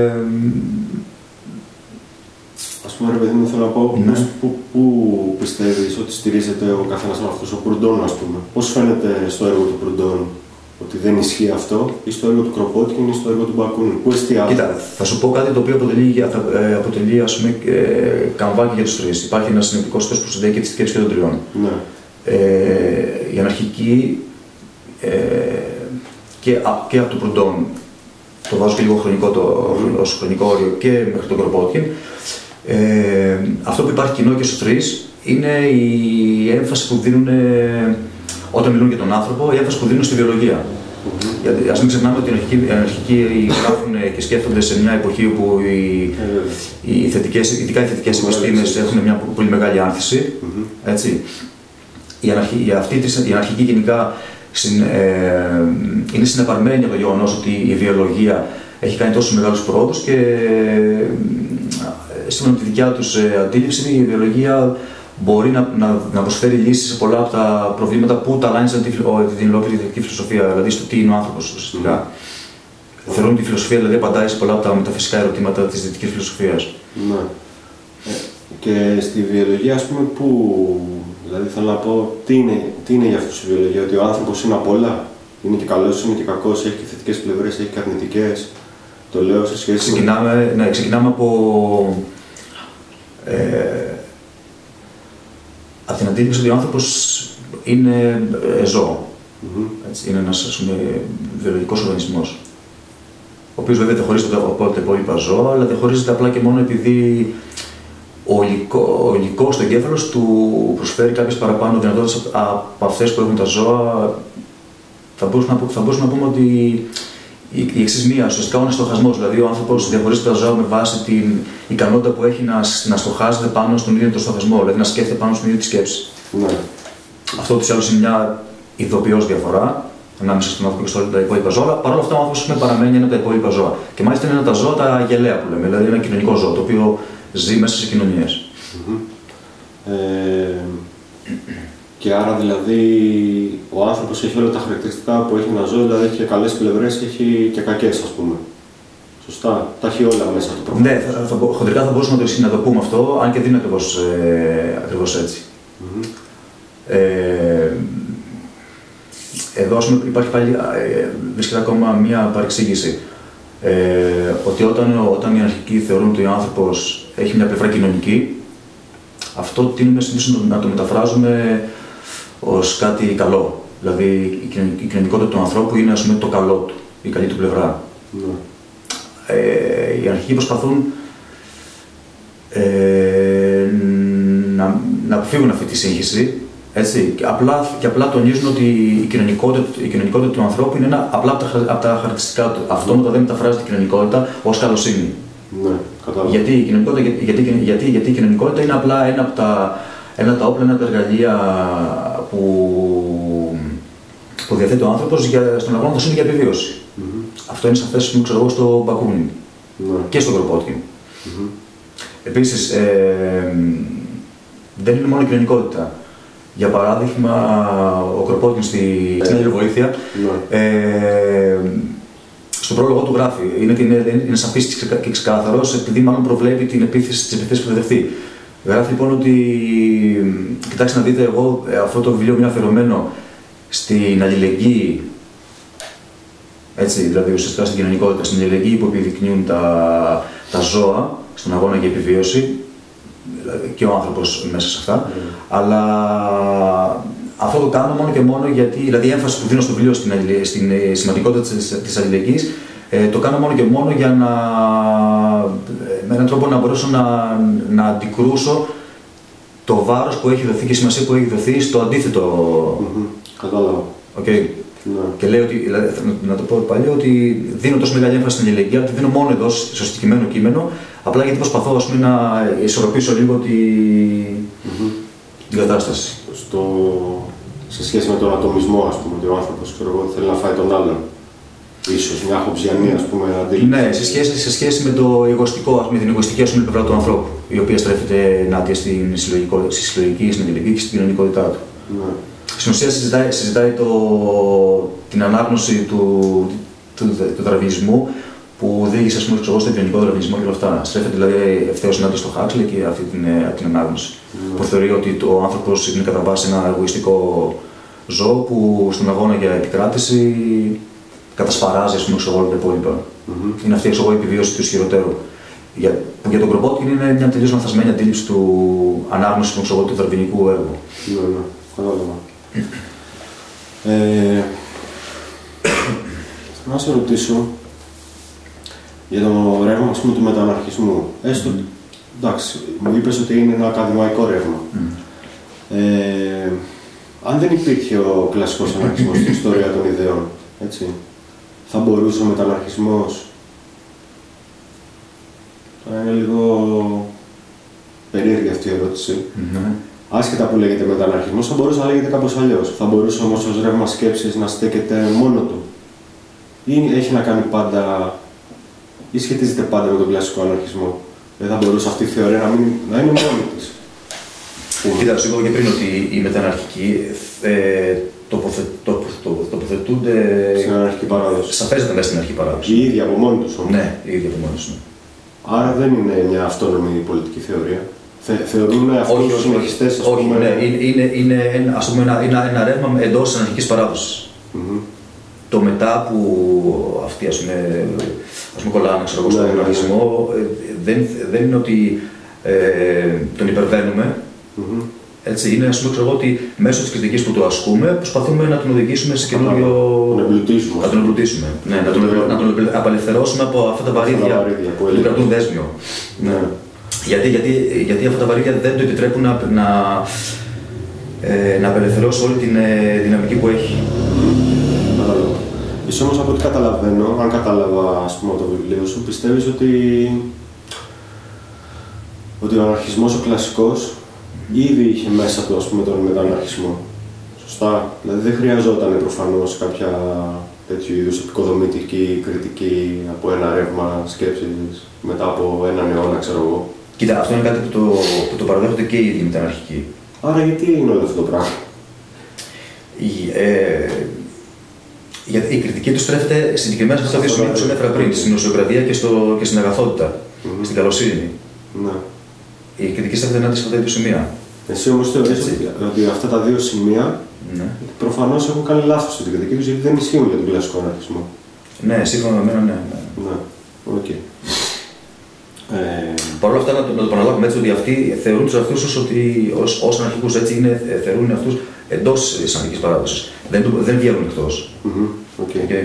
ας πούμε, ρε παιδί μου, θέλω να πω, ναι. πού, πού πιστεύεις ότι στηρίζεται ο καθένας από αυτούς, ο Προυντών, ας πούμε. Πώς φαίνεται στο έργο του Προυντών ότι δεν ισχύει αυτό, ή στο έργο του Κροπότκιν ή στο έργο του Μπακούνιν? Πού εστιάζει? Κοίτα, θα σου πω κάτι το οποίο αποτελεί, ε, αποτελεί ας πούμε, ε, καμβάκι για τους τρεις. Υπάρχει ένας συνεπτικός θέσος που συνδέει και τη σκέψη και των τριών. Ναι. Ε, η αναρχική ε, και, α, και από τον Προυντών, το βάζω και λίγο χρονικό, το, mm. ως χρονικό όριο και μέχρι τον Κροπότκιν, ε, αυτό που υπάρχει κοινό και στους τρεις είναι η έμφαση που δίνουν, ε, όταν μιλούν για τον άνθρωπο, η έμφαση που δίνουν στη βιολογία. Mm-hmm. Γιατί ας μην ξεχνάμε ότι οι αναρχικοί γράφουν και σκέφτονται σε μια εποχή όπου οι, mm-hmm. οι θετικές, ειδικά οι θετικές mm-hmm. επιστήμες έχουν μια πολύ μεγάλη άνθηση. Mm-hmm. Έτσι. Η, αναρχική, η, αυτή, η αναρχική γενικά συν, ε, είναι συνεπαρμένη από το γεγονός ότι η βιολογία έχει κάνει τόσους μεγάλους πρόοδους και ε, σύμφωνα με τη δικιά τους ε, αντίληψη, η βιολογία μπορεί να, να, να προσφέρει λύσεις σε πολλά από τα προβλήματα που ταλάνιζαν την, την ολόκληρη δυτική φιλοσοφία, δηλαδή στο τι είναι ο άνθρωπος ουσιαστικά. Θεωρούν ότι η φιλοσοφία δηλαδή απαντάει σε πολλά από τα μεταφυσικά ερωτήματα της δυτικής φιλοσοφίας. Ναι. Ε, και στη βιολογία, ας πούμε, που. Δηλαδή θέλω να πω, τι είναι, τι είναι για αυτούς η βιολογία, ότι ο άνθρωπος είναι απ' όλα. Είναι και καλός, είναι και κακός, έχει και θετικές πλευρές, έχει και αρνητικές. Το λέω σε σχέση ξεκινάμε, με. Ναι, ξεκινάμε από. Ε, από την αντίληψη ότι ο άνθρωπος είναι ε, ζώο. Mm-hmm. Έτσι, είναι ένας, ας πούμε, βιολογικός οργανισμός. Ο οποίος βέβαια διαχωρίζεται από τα υπόλοιπα ζώα, αλλά διαχωρίζεται απλά και μόνο επειδή ο υλικός στο εγκέφαλος του προσφέρει κάποιες παραπάνω δυνατότητες από αυτές που έχουν τα ζώα. Θα μπορούσαμε να, θα μπορούσαμε να πούμε ότι η, η εξής μία, ουσιαστικά ο στοχασμός. Δηλαδή, ο άνθρωπος διαχωρίζει τα ζώα με βάση την ικανότητα που έχει να, να στοχάζεται πάνω στον ίδιο τον στοχασμό, δηλαδή να σκέφτεται πάνω στην ίδια τη σκέψη. Ναι. Αυτό ούτως ή άλλως είναι μια ειδοποιώς διαφορά ανάμεσα στον άνθρωπο και στα υπόλοιπα ζώα. Παρ' όλα αυτά, ο άνθρωπος παραμένει ένα από τα υπόλοιπα ζώα. Και μάλιστα είναι ένα από τα ζώα τα γελαία που λέμε, δηλαδή ένα κοινωνικό ζώο, το οποίο ζει μέσα σε κοινωνίες. Mm-hmm. Ε, και άρα δηλαδή ο άνθρωπος έχει όλα τα χαρακτηριστικά που έχει ένα ζώο, δηλαδή έχει και καλές πλευρές, έχει και κακές, ας πούμε. Σωστά, τα έχει όλα μέσα του προφανώς. Ναι, θα, θα, χοντρικά θα μπορούσαμε να το πούμε αυτό, αν και δεν είναι ακριβώς, ε, ακριβώς έτσι. Mm-hmm. Ε, εδώ υπάρχει πάλι, ε, βρίσκεται ακόμα μία παρεξήγηση. Ε, ότι όταν, όταν οι αρχικοί θεωρούν ότι ο άνθρωπος έχει μια πλευρά κοινωνική, αυτό τείνουμε συνήθως να το μεταφράζουμε ως κάτι καλό. Δηλαδή η κοινωνικότητα του ανθρώπου είναι, ας πούμε, το καλό του, η καλή του πλευρά. Ναι. Ε, οι αρχικοί προσπαθούν ε, να, να αποφύγουν αυτή τη σύγχυση. Έτσι, και, απλά, και απλά τονίζουν ότι η κοινωνικότητα, η κοινωνικότητα του ανθρώπου είναι ένα απλά από τα, από τα χαρακτηριστικά του. Αυτόματα δεν μεταφράζεται η κοινωνικότητα ως καλοσύνη. Ναι, κατάλαβα. Γιατί η κοινωνικότητα, γιατί, γιατί, γιατί η κοινωνικότητα είναι απλά ένα από τα, ένα από τα όπλα, ένα από τα εργαλεία που, που διαθέτει ο άνθρωπος για, στον αγώνα του για επιβίωση. Mm-hmm. Αυτό είναι σαφές, ξέρω εγώ, στο Μπακούνιν ναι. και στο Κροπότκιν. Mm-hmm. Επίσης, ε, δεν είναι μόνο η κοινωνικότητα. Για παράδειγμα, ο Κροπότκιν στη Νέα Βοήθεια, ναι. ε, στον πρόλογο του γράφει, είναι, είναι, είναι σαφής και ξεκάθαρος, επειδή μάλλον προβλέπει την επίθεση, τις επιθέσεις που θα δεχθεί. Γράφει λοιπόν ότι, κοιτάξτε να δείτε, εγώ αυτό το βιβλίο είναι αφιερωμένο στην αλληλεγγύη, έτσι, δηλαδή ουσιαστικά στην κοινωνικότητα, στην αλληλεγγύη που επιδεικνύουν τα, τα ζώα στον αγώνα για επιβίωση, και ο άνθρωπος μέσα σε αυτά, mm. αλλά αυτό το κάνω μόνο και μόνο γιατί, δηλαδή η έμφαση που δίνω στο βιβλίο στην, στην σημαντικότητα της, της αλληλεγγύης, ε, το κάνω μόνο και μόνο για να, με έναν τρόπο να μπορέσω να, να αντικρούσω το βάρος που έχει δοθεί και η σημασία που έχει δοθεί στο αντίθετο. Mm-hmm. Κατάλαβα. Okay. Ναι. Και λέει ότι, δηλαδή, να το πω πάλι, ότι δίνω τόσο μεγάλη έμφαση στην αλληλεγγύη, ότι δίνω μόνο εδώ στο συγκεκριμένο κείμενο, απλά γιατί προσπαθώ, ας πούμε, να ισορροπήσω λίγο τη... mm-hmm. την κατάσταση. Στο... Σε σχέση με τον ατομισμό, ας πούμε, ότι ο άνθρωπος θέλει να φάει τον άλλον. Ίσως μια χοψιανή, ας πούμε, αντίληψη. Ναι, σε σχέση, σε σχέση με, το εγωιστικό, ας πούμε, την εγωιστική, ας πούμε, πλευρά του ανθρώπου, η οποία στρέφεται ενάντια στην συλλογική, στην αλληλεγγύη και στην κοινωνικότητά του. Ναι. Στην ουσία συζητάει, συζητάει το, την ανάγνωση του, του, του, του δαρβινισμού που οδήγησε, ας πούμε, στον κοινωνικό δαρβινισμό και όλα αυτά. Στρέφεται δηλαδή ευθέως ενάντια στο Χάξλι και αυτή την, την ανάγνωση. Mm. Που θεωρεί ότι ο άνθρωπος είναι κατά βάση ένα εγωιστικό ζώο που στον αγώνα για επικράτηση κατασπαράζει, ας πούμε, όλα τα υπόλοιπα. Mm-hmm. Είναι αυτή η επιβίωση του ισχυροτέρου. Για, που για τον Κροπότκιν είναι μια τελείως λανθασμένη αντίληψη του ανάγνωση του, του δαρβινικού έργου. Ναι, ναι, κατάλαβα. ε, να σε ρωτήσω για το ρεύμα, ας πούμε, του μεταναρχισμού. Έστω, mm. εντάξει, μου είπες ότι είναι ένα ακαδημαϊκό ρεύμα. Mm. Ε, αν δεν υπήρχε ο κλασικός αναρχισμός στην ιστορία των ιδεών, έτσι, θα μπορούσε ο μεταναρχισμός, τώρα είναι λίγο περίεργη αυτή η ερώτηση, mm-hmm. άσχετα που λέγεται μεταναρχισμός, θα μπορούσε να λέγεται κάπως αλλιώς. Θα μπορούσε όμως ως ρεύμα σκέψης να στέκεται μόνο του. Ή έχει να κάνει πάντα, ή σχετίζεται πάντα με τον κλασικό αναρχισμό. Δεν θα μπορούσε αυτή η θεωρία να, μην, να είναι μόνη της. Κοίτα, σου είπα και πριν ότι οι μεταναρχικοί ε, τοποθε, το, το, το, τοποθετούνται. Στην αναρχική παράδοση. Σαφέστατα μέσα στην αναρχική παράδοση. Οι ίδιοι από μόνοι τους όμως. Ναι, οι ίδιοι από μόνοι τους. Ναι. Άρα δεν είναι μια αυτόνομη πολιτική θεωρία. Θε, θεωρούν αυτούς τους συνεχιστές, ας όχι, πούμε. Ναι, είναι, είναι, είναι ένα, ας πούμε, ένα, ένα, ένα ρεύμα εντός της αναρχικής παράδοσης. Mm-hmm. Το μετά που αυτοί ας πούμε, ας πούμε κολλάνε ξέρω, ναι, στον αναρχισμό, ναι, ναι. δεν, δεν είναι ότι ε, τον υπερβαίνουμε. Mm-hmm. Έτσι, είναι ας πούμε, ξέρω, ότι μέσω της κριτικής που το ασκούμε προσπαθούμε να τον οδηγήσουμε σε καινούριο. Να εμπλουτίσουμε. Να τον εμπλουτίσουμε. Ναι, να τον, να τον απελευθερώσουμε από αυτά τα βαρύδια που του κρατούν δέσμιο. Ναι. Ναι. Γιατί, γιατί, γιατί αυτά τα βαρύδια δεν το επιτρέπουν να, να, ε, να απελευθερώσει όλη την ε, δυναμική που έχει. Κατάλαβα. Εσύ όμως από ό,τι καταλαβαίνω, αν κατάλαβα ας πούμε, το βιβλίο σου, πιστεύεις ότι, ότι ο αναρχισμός ο κλασικός ήδη είχε μέσα του ας πούμε, τον μεταναρχισμό. Σωστά. Δηλαδή δεν χρειαζόταν προφανώς κάποια τέτοιου είδους επικοδομητική κριτική από ένα ρεύμα σκέψης μετά από έναν αιώνα, ξέρω εγώ. Κοίτα, αυτό είναι κάτι που το, που το παραδέχονται και οι ίδιοι μεταναρχικοί. Άρα γιατί είναι όλο αυτό το πράγμα. Η, ε, γιατί η κριτική του στρέφεται συγκεκριμένα σε αυτά τα δύο σημεία που ανέφερα πριν, στην ουσιοκρατία και, στο, και στην αγαθότητα, mm-hmm. στην καλοσύνη. Ναι. Η κριτική στρέφεται ενάντια σε αυτά τα δύο σημεία. Εσύ όμως θεωρείς ότι, ότι αυτά τα δύο σημεία ναι. προφανώς έχουν κάνει λάθος στην κριτική τους γιατί δεν ισχύουν για τον κλασικό αναρχισμό. Ναι, σύμφωνα με μένα, ναι. Ναι, οκ. Okay. Ε... Παρ' όλα αυτά, να το, να το παραλάβουμε έτσι ότι αυτοί θεωρούν τους αυτούς ως, ότι, ως, ως αναρχικούς, έτσι είναι, θεωρούν αυτούς εντός της αναρχικής παράδοσης. Δεν, δεν βγαίνουν εκτός. Mm-hmm. Okay. Okay.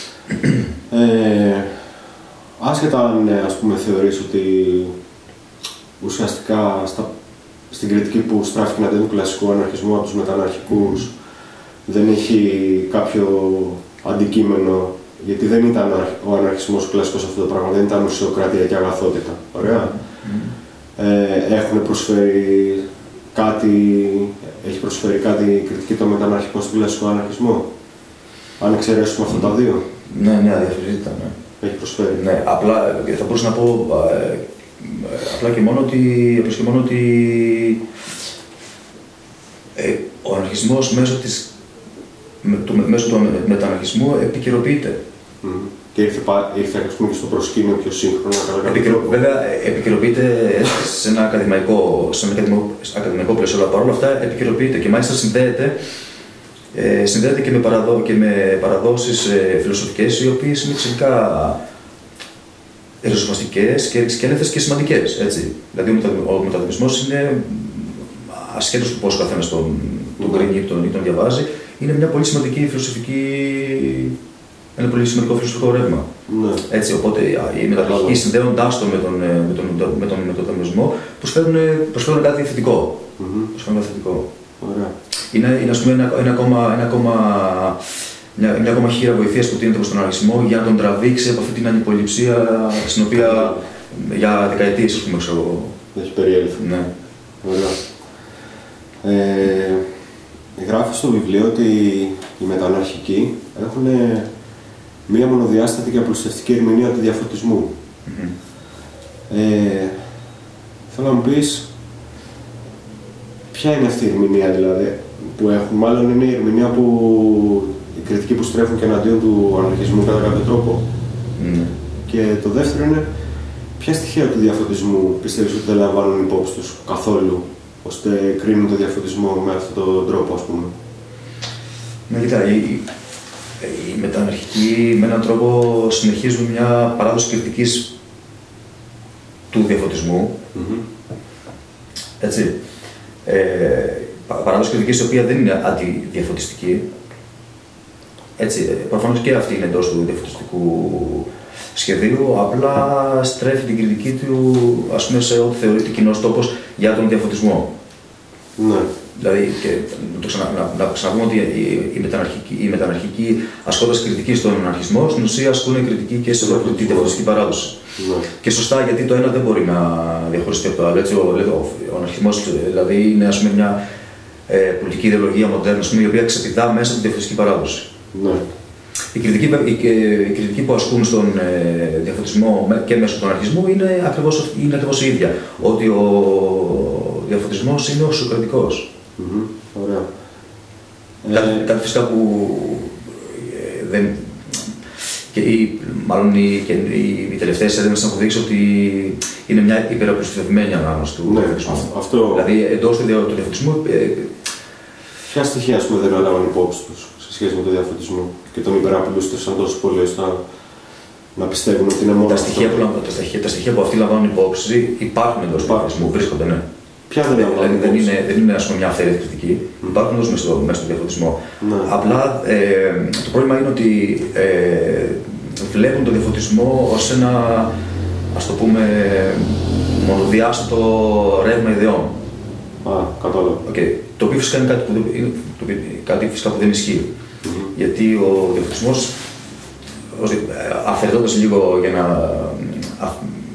ε, άσχετα αν ας πούμε, θεωρείς ότι ουσιαστικά στα, στην κριτική που στράφηκε εναντίον του κλασικού αναρχισμού από τους μεταναρχικούς mm-hmm. δεν έχει κάποιο αντικείμενο. Γιατί δεν ήταν ο αναρχισμός ο κλασικός αυτό το πράγμα, δεν ήταν ουσιοκρατία και αγαθότητα. Ωραία. Mm. Ε, έχουν προσφέρει κάτι, έχει προσφέρει κάτι κριτική το μεταναρχικό στον κλασικό αναρχισμό. Αν εξαιρέσουμε αυτά τα δύο. Ναι, ναι, αδιαφυσβήτητα, ναι. Έχει προσφέρει. Ναι, απλά θα μπορούσα να πω ε, απλά και μόνο ότι, απλώς και μόνο ότι ε, ο αναρχισμός μέσω της Με το, μέσω του μεταναρχισμού επικαιροποιείται. Mm. Και ήρθε, ήρθε πούμε, και στο προσκήνιο πιο σύγχρονα. Επικαιρο, βέβαια, επικαιροποιείται σε ένα ακαδημαϊκό, σε ένα ακαδημαϊκό, ακαδημαϊκό πλαίσιο, αλλά παρόλα αυτά επικαιροποιείται και μάλιστα συνδέεται, ε, συνδέεται και με, παραδό, και με παραδόσεις ε, φιλοσοφικές, οι οποίες είναι εξαιρετικά ριζοσπαστικές και ρηξικέλευτες και σημαντικές. Έτσι. Δηλαδή, ο μεταδομισμός είναι, ασχέτως του πώς ο καθένας τον, τον κρίνει ή τον, τον διαβάζει, είναι μια πολύ σημαντική φιλοσοφική, ένα πολύ σημαντικό φιλοσοφικό ρεύμα. Ναι. Έτσι, οπότε οι μεταπληκτικοί συνδέοντάς το με τον, με τον, με τον, με τον μεταδομισμό προσφέρουν, προσφέρουν κάτι θετικό. Mm-hmm. Προσφέρουν κάτι θετικό. Ωραία. Είναι, είναι ας πούμε, ένα, ένα, ακόμα, ένα ακόμα, μια, μια ακόμα χείρα βοηθείας που τίνεται προς τον αναρχισμό για να τον τραβήξει από αυτή την ανυποληψία στην οποία για δεκαετίες, ας πούμε, ξέρω. Έχει περιέλθει. Ναι. Ωραία. Ε, γράφει στο βιβλίο ότι οι μεταναρχικοί έχουν μία μονοδιάστατη και απλουστευτική ερμηνεία του διαφωτισμού. Mm-hmm. Ε, θέλω να μου πεις, ποια είναι αυτή η ερμηνεία δηλαδή που έχουν, μάλλον είναι η ερμηνεία που, η κριτική που στρέφουν και εναντίον του αναρχισμού κατά κάποιο τρόπο. Mm. Και το δεύτερο είναι, ποια στοιχεία του διαφωτισμού πιστεύεις ότι δεν λαμβάνουν υπόψη τους καθόλου, ώστε κρίνουν το διαφωτισμό με αυτόν τον τρόπο, ας πούμε. Ναι, κοιτά, οι, οι μεταναρχικοί με έναν τρόπο συνεχίζουν μια παράδοση κριτικής του διαφωτισμού. Mm-hmm. Έτσι. Ε, παράδοση κριτικής η οποία δεν είναι αντιδιαφωτιστική. Έτσι, προφανώς και αυτή είναι εντός του διαφωτιστικού σχεδίου, απλά στρέφει την κριτική του, ας πούμε, σε ό,τι θεωρείται κοινός τόπος για τον διαφωτισμό. Ναι. Δηλαδή, και το ξανα, να, να ξαναπούμε ότι οι μεταναρχικοί, οι μεταναρχικοί ασκώντας κριτική στον αναρχισμό, στην ουσία ασκούν κριτική και σε όλη τη διαφωτιστική παράδοση. Ναι. Και σωστά, γιατί το ένα δεν μπορεί να διαχωριστεί από το άλλο. Έτσι, ο, ο, ο αναρχισμός δηλαδή, είναι ας πούμε, μια ε, πολιτική ιδεολογία μοντέρνα, η οποία ξεπηδά μέσα από τη διαφωτιστική παράδοση. Ναι. Η κριτική, η, η κριτική που ασκούν στον ε, διαφωτισμό και μέσω του αναρχισμού είναι ακριβώς, είναι ακριβώς η ίδια. Ότι ο διαφωτισμός είναι ο σοκρατικός. Mm-hmm. Ωραία. Κάτι, ε... κάτι φυσικά που δεν, και οι, μάλλον οι, και οι, οι τελευταίες έρευνες έχουν δείξει ότι είναι μια υπεραπλουστευμένη ανάγνωση του ναι, διαφωτισμού. Αυτό... Δηλαδή εντός του διαφωτισμού. Ε, ποια στοιχεία ας πούμε, δεν έλαβαν υπόψη τους σε σχέση με τον διαφωτισμό και τον υπεραπλούστευσαν τόσο πολύ ώστε να, να πιστεύουν ότι είναι μόνο τα αυτό. Στοιχεία που, τα, στοιχεία, τα στοιχεία που αυτοί λαμβάνουν υπόψη υπάρχουν εντός του διαφωτισμού, βρίσκονται, ναι. Ποια δεν λαμβάνουν δηλαδή υπόψη. δεν είναι, δεν είναι ας πούμε, μια αυθαίρετη κριτική, mm. υπάρχουν εντός μέσα στο, στο διαφωτισμό. Ναι. Απλά ε, το πρόβλημα είναι ότι ε, βλέπουν τον διαφωτισμό ως ένα, ας το πούμε, μονοδιάστατο ρεύμα ιδεών. Α, κατάλαβα. Okay. Το οποίο φυσικά είναι κάτι που, είναι, το οποίο, κάτι φυσικά που δεν ισχύει. Mm-hmm. Γιατί ο διαφωτισμός, αφαιρετώντας λίγο για να, α,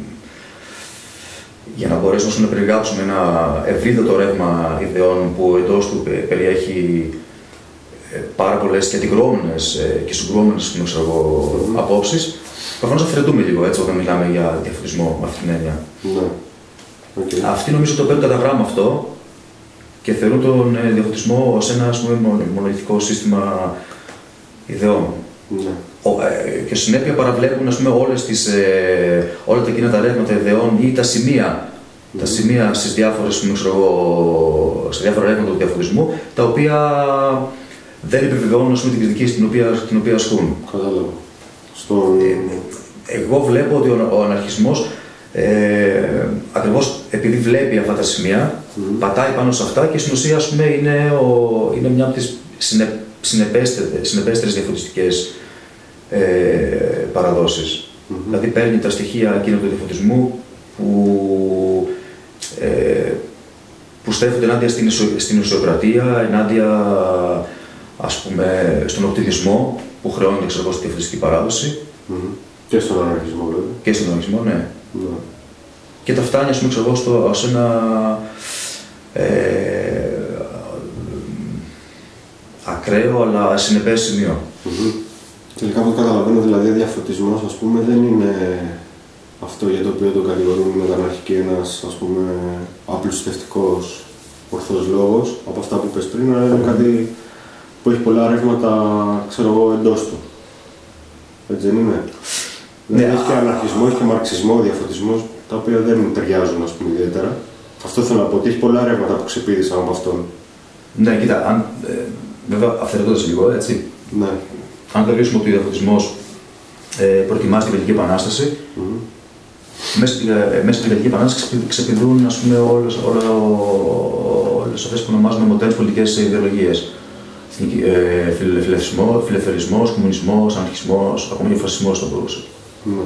για να μπορέσουμε να περιγράψουμε ένα ευρύτατο ρεύμα ιδεών που εντός του περιέχει πάρα πολλές και αντικρουόμενες και συγκρουόμενες mm-hmm. απόψεις, προφανώς αφαιρετούμε λίγο έτσι όταν μιλάμε για διαφωτισμό με αυτή την έννοια. Mm-hmm. Okay. Αυτοί νομίζω το παίρνουν κατά γράμμα αυτό και θεωρούν τον ε, διαφωτισμό ως ένα ας πούμε, μονολυθικό σύστημα ιδεών. Ναι. Ο, ε, και συνέπεια παραβλέπουν ας πούμε, όλες τις, ε, όλα τα εκείνα τα ρεύματα ιδεών ή τα σημεία, mm. τα σημεία στις διάφορες, εγώ, σε διάφορα ρεύματα του διαφωτισμού, τα οποία δεν επιβεβαιώνουν ας πούμε, την κριτική στην οποία, την οποία ασκούν. Κατάλαβα. Στο... Ε, εγώ βλέπω ότι ο, ο αναρχισμός Ε, ακριβώς επειδή βλέπει αυτά τα σημεία, mm. πατάει πάνω σε αυτά και στην ουσία ας πούμε, είναι, ο, είναι μια από τις συνε, συνεπέστερες διαφωτιστικές ε, παραδόσεις. Mm-hmm. Δηλαδή παίρνει τα στοιχεία εκείνου του διαφωτισμού που, ε, που στρέφονται ενάντια στην, στην ουσιοκρατία, ενάντια ας πούμε, στον οπτιμισμό που χρεώνεται ξέρω, στη διαφωτιστική παράδοση. Mm-hmm. Και στον αναρχισμό βέβαια. Και στον αναρχισμό, ναι. Ναι. Και τα φτάνει, ας πούμε, ξέρω, στο, ως ένα ε, ακραίο αλλά συνεπές σημείο. Mm-hmm. Τελικά που καταλαβαίνω, δηλαδή ο διαφωτισμός, ας πούμε, δεν είναι αυτό για το οποίο τον κατηγορούν οι μεταναρχικοί ένας, ας πούμε, απλουστευτικός ορθός λόγος, από αυτά που είπες πριν, αλλά είναι κάτι που έχει πολλά ρεύματα, ξέρω εγώ, εντός του. Έτσι δεν είναι? Ναι, έχει και αναρχισμό, έχει και μαρξισμό, διαφωτισμός, τα οποία δεν ταιριάζουν ας πούμε, ιδιαίτερα. Αυτό θέλω να πω, ότι έχει πολλά ρεύματα που ξεπήδησαν από αυτόν. Ναι, κοίτα, αν, ε, βέβαια αφαιρετώντας λίγο, έτσι. Ναι. Αν θεωρήσουμε ότι ο διαφωτισμός ε, προετοιμάζει την Γαλλική Επανάσταση, mm-hmm. μέσα, ε, μέσα στην Γαλλική Επανάσταση ξεπηδούν ας πούμε, όλες, όλα, όλες αυτές που ονομάζουμε μοντέρνες πολιτικές ιδεολογίες. Ε, φιλελευθερισμός, κομμουνισμός, αναρχισμός, ακόμα και φασισμός θα μπορούσε. Ναι.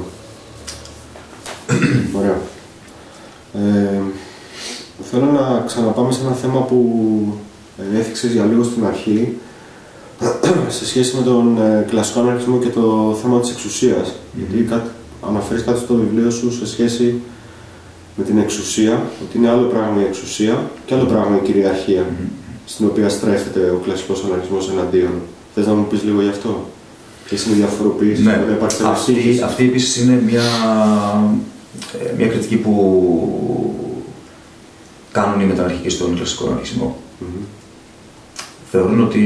Ωραία. Ε, θέλω να ξαναπάμε σε ένα θέμα που έθιξες για λίγο στην αρχή σε σχέση με τον ε, κλασικό αναρχισμό και το θέμα της εξουσίας. Mm-hmm. Γιατί κάτι, αναφέρεις κάτι στο βιβλίο σου σε σχέση με την εξουσία, ότι είναι άλλο πράγμα η εξουσία και άλλο πράγμα η κυριαρχία, mm-hmm. στην οποία στρέφεται ο κλασικός αναρχισμός εναντίον. Θες να μου πεις λίγο γι' αυτό? Ποιες είναι οι διαφοροποιήσεις, ναι. που υπάρχει αυτή, αυτή επίσης είναι μια, μια κριτική που κάνουν οι μεταναρχικοί στον κλασικό αναρχισμό. Mm-hmm. Θεωρούν ότι,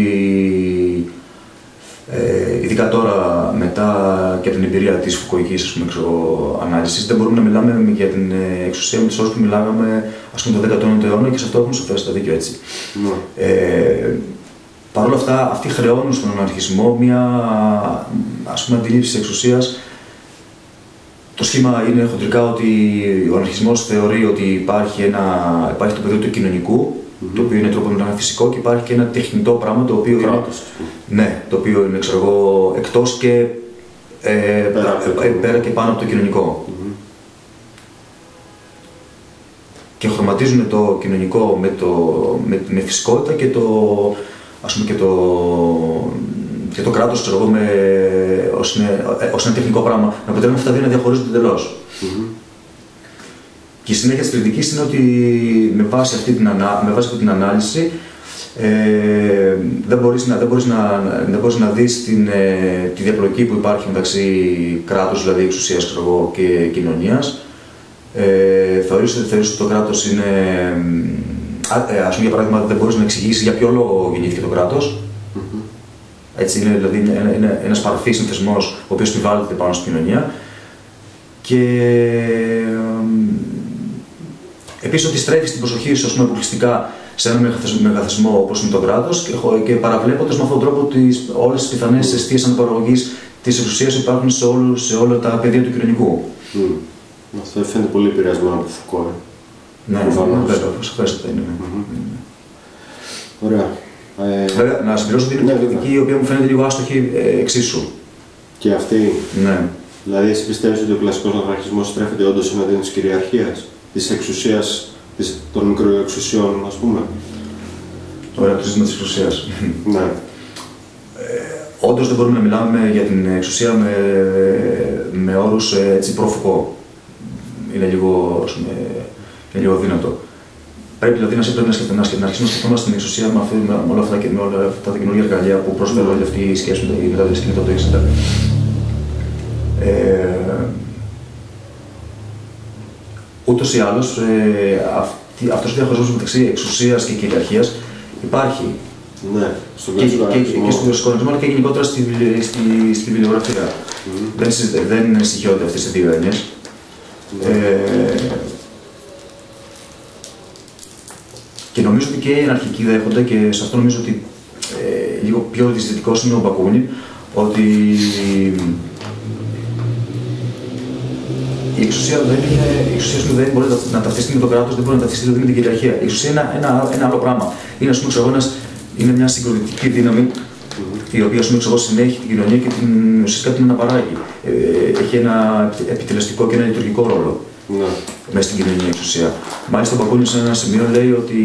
ε, ειδικά τώρα μετά και την εμπειρία της φουκοϊκής ανάλυσης, δεν μπορούμε να μιλάμε για την εξουσία με τους όρους που μιλάγαμε ας πούμε, το δέκατο ένατο αιώνα και σε αυτό έχουν σοφράσει δίκιο έτσι. Mm-hmm. Ε, Παρ' όλα αυτά, αυτοί χρεώνουν στον αναρχισμό μια ας πούμε, αντίληψη της εξουσίας. Το σχήμα είναι χοντρικά ότι ο αναρχισμός θεωρεί ότι υπάρχει, ένα, υπάρχει το πεδίο του κοινωνικού, mm-hmm. το οποίο είναι τρόπον φυσικό, και υπάρχει και ένα τεχνητό πράγμα το οποίο κράτος, είναι, ναι, το οποίο είναι ξέρω εγώ, εκτός και ε, πέρα, πέρα, πέρα και πάνω από το κοινωνικό. Mm-hmm. Και χρωματίζουν το κοινωνικό με, το, με, με φυσικότητα και το, ας πούμε, και το, και το κράτος, ξέρω εγώ, με, ως, είναι, ως ένα τεχνικό πράγμα, να αποτελούν αυτά τα δύο να διαχωρίζονται εντελώς. Mm-hmm. Και η συνέχεια της κριτικής είναι ότι με βάση αυτή την, ανά, με βάση αυτή την ανάλυση ε, δεν, μπορείς να, δεν, μπορείς να, δεν μπορείς να δεις την, ε, τη διαπλοκή που υπάρχει μεταξύ κράτους, δηλαδή εξουσίας ξέρω εγώ, και κοινωνίας. Ε, θεωρείς, θεωρείς ότι το κράτος είναι... Ας πούμε, για παράδειγμα, δεν μπορείς να εξηγήσεις για ποιο λόγο γεννήθηκε το κράτος. Mm-hmm. Έτσι, είναι δηλαδή ένα, ένα, ένας παραθής θεσμός ο οποίος επιβάλλεται πάνω στην κοινωνία. Και επίσης ότι στρέφεις την προσοχή σου, ας πούμε, αποκλειστικά σε έναν μεγαθεσμό όπως είναι το κράτος και παραβλέποντας με αυτόν τον τρόπο τις, όλες τις πιθανές αιστείες αναπαραγωγής της εξουσίας που υπάρχουν σε, όλου, σε όλα τα πεδία του κοινωνικού. Mm. Αυτό φαίνεται πολύ επηρεασμένο από το Φουκώ. Ναι, βέβαια, σαφέστατα είναι. Ωραία. Βέβαια, να συμπληρώσω ότι είναι μια κριτική η οποία μου φαίνεται λίγο άστοχη εξίσου. Και αυτή. Ναι. Δηλαδή, εσύ πιστεύεις ότι ο κλασικός αναρχισμός στρέφεται όντως εναντίον της κυριαρχίας, της εξουσίας, της, των μικροεξουσιών, ας πούμε. Ωραία, το ζήτημα της εξουσίας. Ναι. Ε, όντως δεν μπορούμε να μιλάμε για την εξουσία με, με όρους έτσι προ-Φουκώ. Είναι λίγο, ας πούμε, είναι λίγο δύνατο. Πρέπει δηλαδή να πρέπει να σκεφτόμαστε να σκεφτόμαστε την εξουσία με, αυτή, με, όλα αυτά, με όλα αυτά τα καινούργια εργαλεία που προσφέρει όλη αυτή η σχέση με τα μετά το εξήντα. Ε, ούτως ή άλλως, ε, αυτή, αυτός ο διαχωρισμός μεταξύ εξουσίας και κυριαρχίας υπάρχει. Ναι, στον και, και, και, και στον κλασικό αναρχισμό, αλλά και γενικότερα στη, στη, στη βιβλιογραφία. Mm. Δεν, δεν στοιχειώνται αυτές οι δύο έννοιες. Mm. Ε, και νομίζω ότι και οι αναρχικοί δέχονται, και σε αυτό νομίζω ότι ε, λίγο πιο δυσδυτικός είναι ο Μπακούνιν, ότι η εξουσία δεν, είναι, η εξουσία σου δεν μπορεί να ταυτιστεί με το κράτος, δεν μπορεί να ταυτιστεί δηλαδή με την κυριαρχία. Η εξουσία είναι ένα, ένα άλλο πράγμα. Είναι, ας πούμε, ξέρω, ένας, είναι μια συγκροτητική δύναμη mm-hmm. η οποία, ας πούμε, ξέρω, συνέχει την κοινωνία και την, ουσιαστικά την αναπαράγει. Ε, έχει ένα επιτελεστικό και ένα λειτουργικό ρόλο mm-hmm. μέσα στην κοινωνία εξουσία. Μάλιστα, ο Μπακούνιν σε ένα σημείο λέει ότι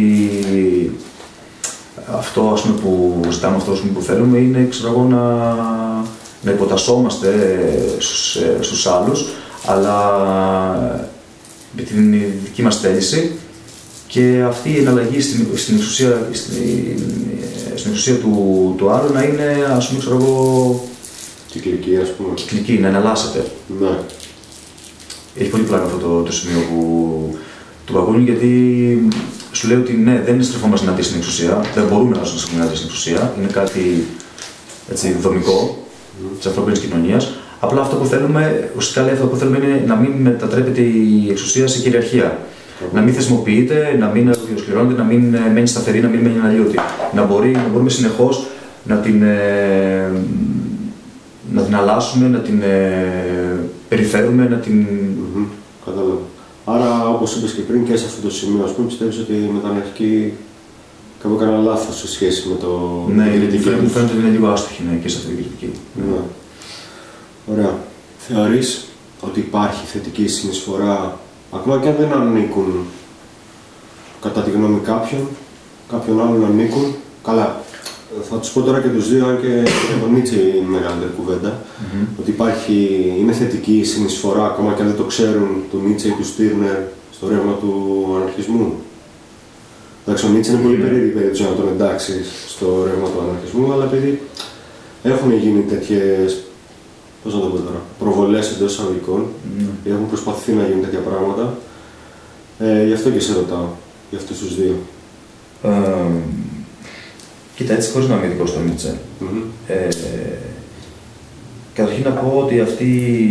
αυτό, ας πούμε, που ζητάμε, αυτό, ας πούμε, που θέλουμε είναι, ξέρω εγώ, να, να υποτασσόμαστε στους, στους άλλους, αλλά με την δική μας θέληση, και αυτή η εναλλαγή στην, στην, εξουσία, στην, στην εξουσία του, του άλλου να είναι, ας πούμε, ξέρω εγώ, κυκλική, ας πούμε. Κυκλική, να εναλλάσσεται. Ναι. Έχει πολύ πλάκα αυτό το, το σημείο που, του Μπακούνιν, γιατί σου λέει ότι ναι, δεν στρεφόμαστε εναντίον στην εξουσία, δεν μπορούμε να στρεφόμαστε εναντίον στην εξουσία, είναι κάτι έτσι, δομικό mm. της ανθρώπινης κοινωνίας. Απλά αυτό που θέλουμε, ουσιαστικά λέει, αυτό που θέλουμε είναι να μην μετατρέπεται η εξουσία σε κυριαρχία. Mm. Να μην θεσμοποιείται, να μην διοσκληρώνεται, να μην μένει σταθερή, να μην μένει αναλύωτη. Να, μπορεί, να μπορούμε συνεχώς να την, ε, να την αλλάσουμε, να την ε, περιφέρουμε, να την... Mm-hmm. Κατάλαβα. Άρα, όπως είπες και πριν, και σε αυτό το σημείο, ας πούμε, πιστεύεις ότι η μεταναρχική κάπου έκανα λάθος σε σχέση με το... Ναι, γιατί μου φαίνεται ότι είναι λίγο άστοχη, ναι, και σε αυτή την κριτική. Ναι. Ωραία. Θεωρείς ότι υπάρχει θετική συνεισφορά, ακόμα και αν δεν ανήκουν, κατά τη γνώμη κάποιων, κάποιον άλλον ανήκουν? Καλά, θα τους πω τώρα και τους δύο, αν και για τον Νίτσε είναι μεγαλύτερη κουβέντα, mm-hmm. ότι υπάρχει, είναι θετική συνεισφορά, ακόμα και αν δεν το ξέρουν, του Νίτσε ή του Στίρνερ στο ρεύμα του αναρχισμού. Εντάξει, ο Νίτσε είναι πολύ περίεργη περίπτωση να τον εντάξει στο ρεύμα του αναρχισμού, αλλά επειδή έχουν γίνει τέτοιες, πώς να το πω τώρα, προβολές εντός εισαγωγικών, mm. έχουν προσπαθηθεί να γίνουν τέτοια πράγματα. Ε, γι' αυτό και σε ρωτάω, για αυτούς τους δύο. Uh, κοίτα, έτσι χωρίς να είμαι ειδικός στο Νίτσε. Mm-hmm. Ε, καταρχήν να πω ότι αυτή,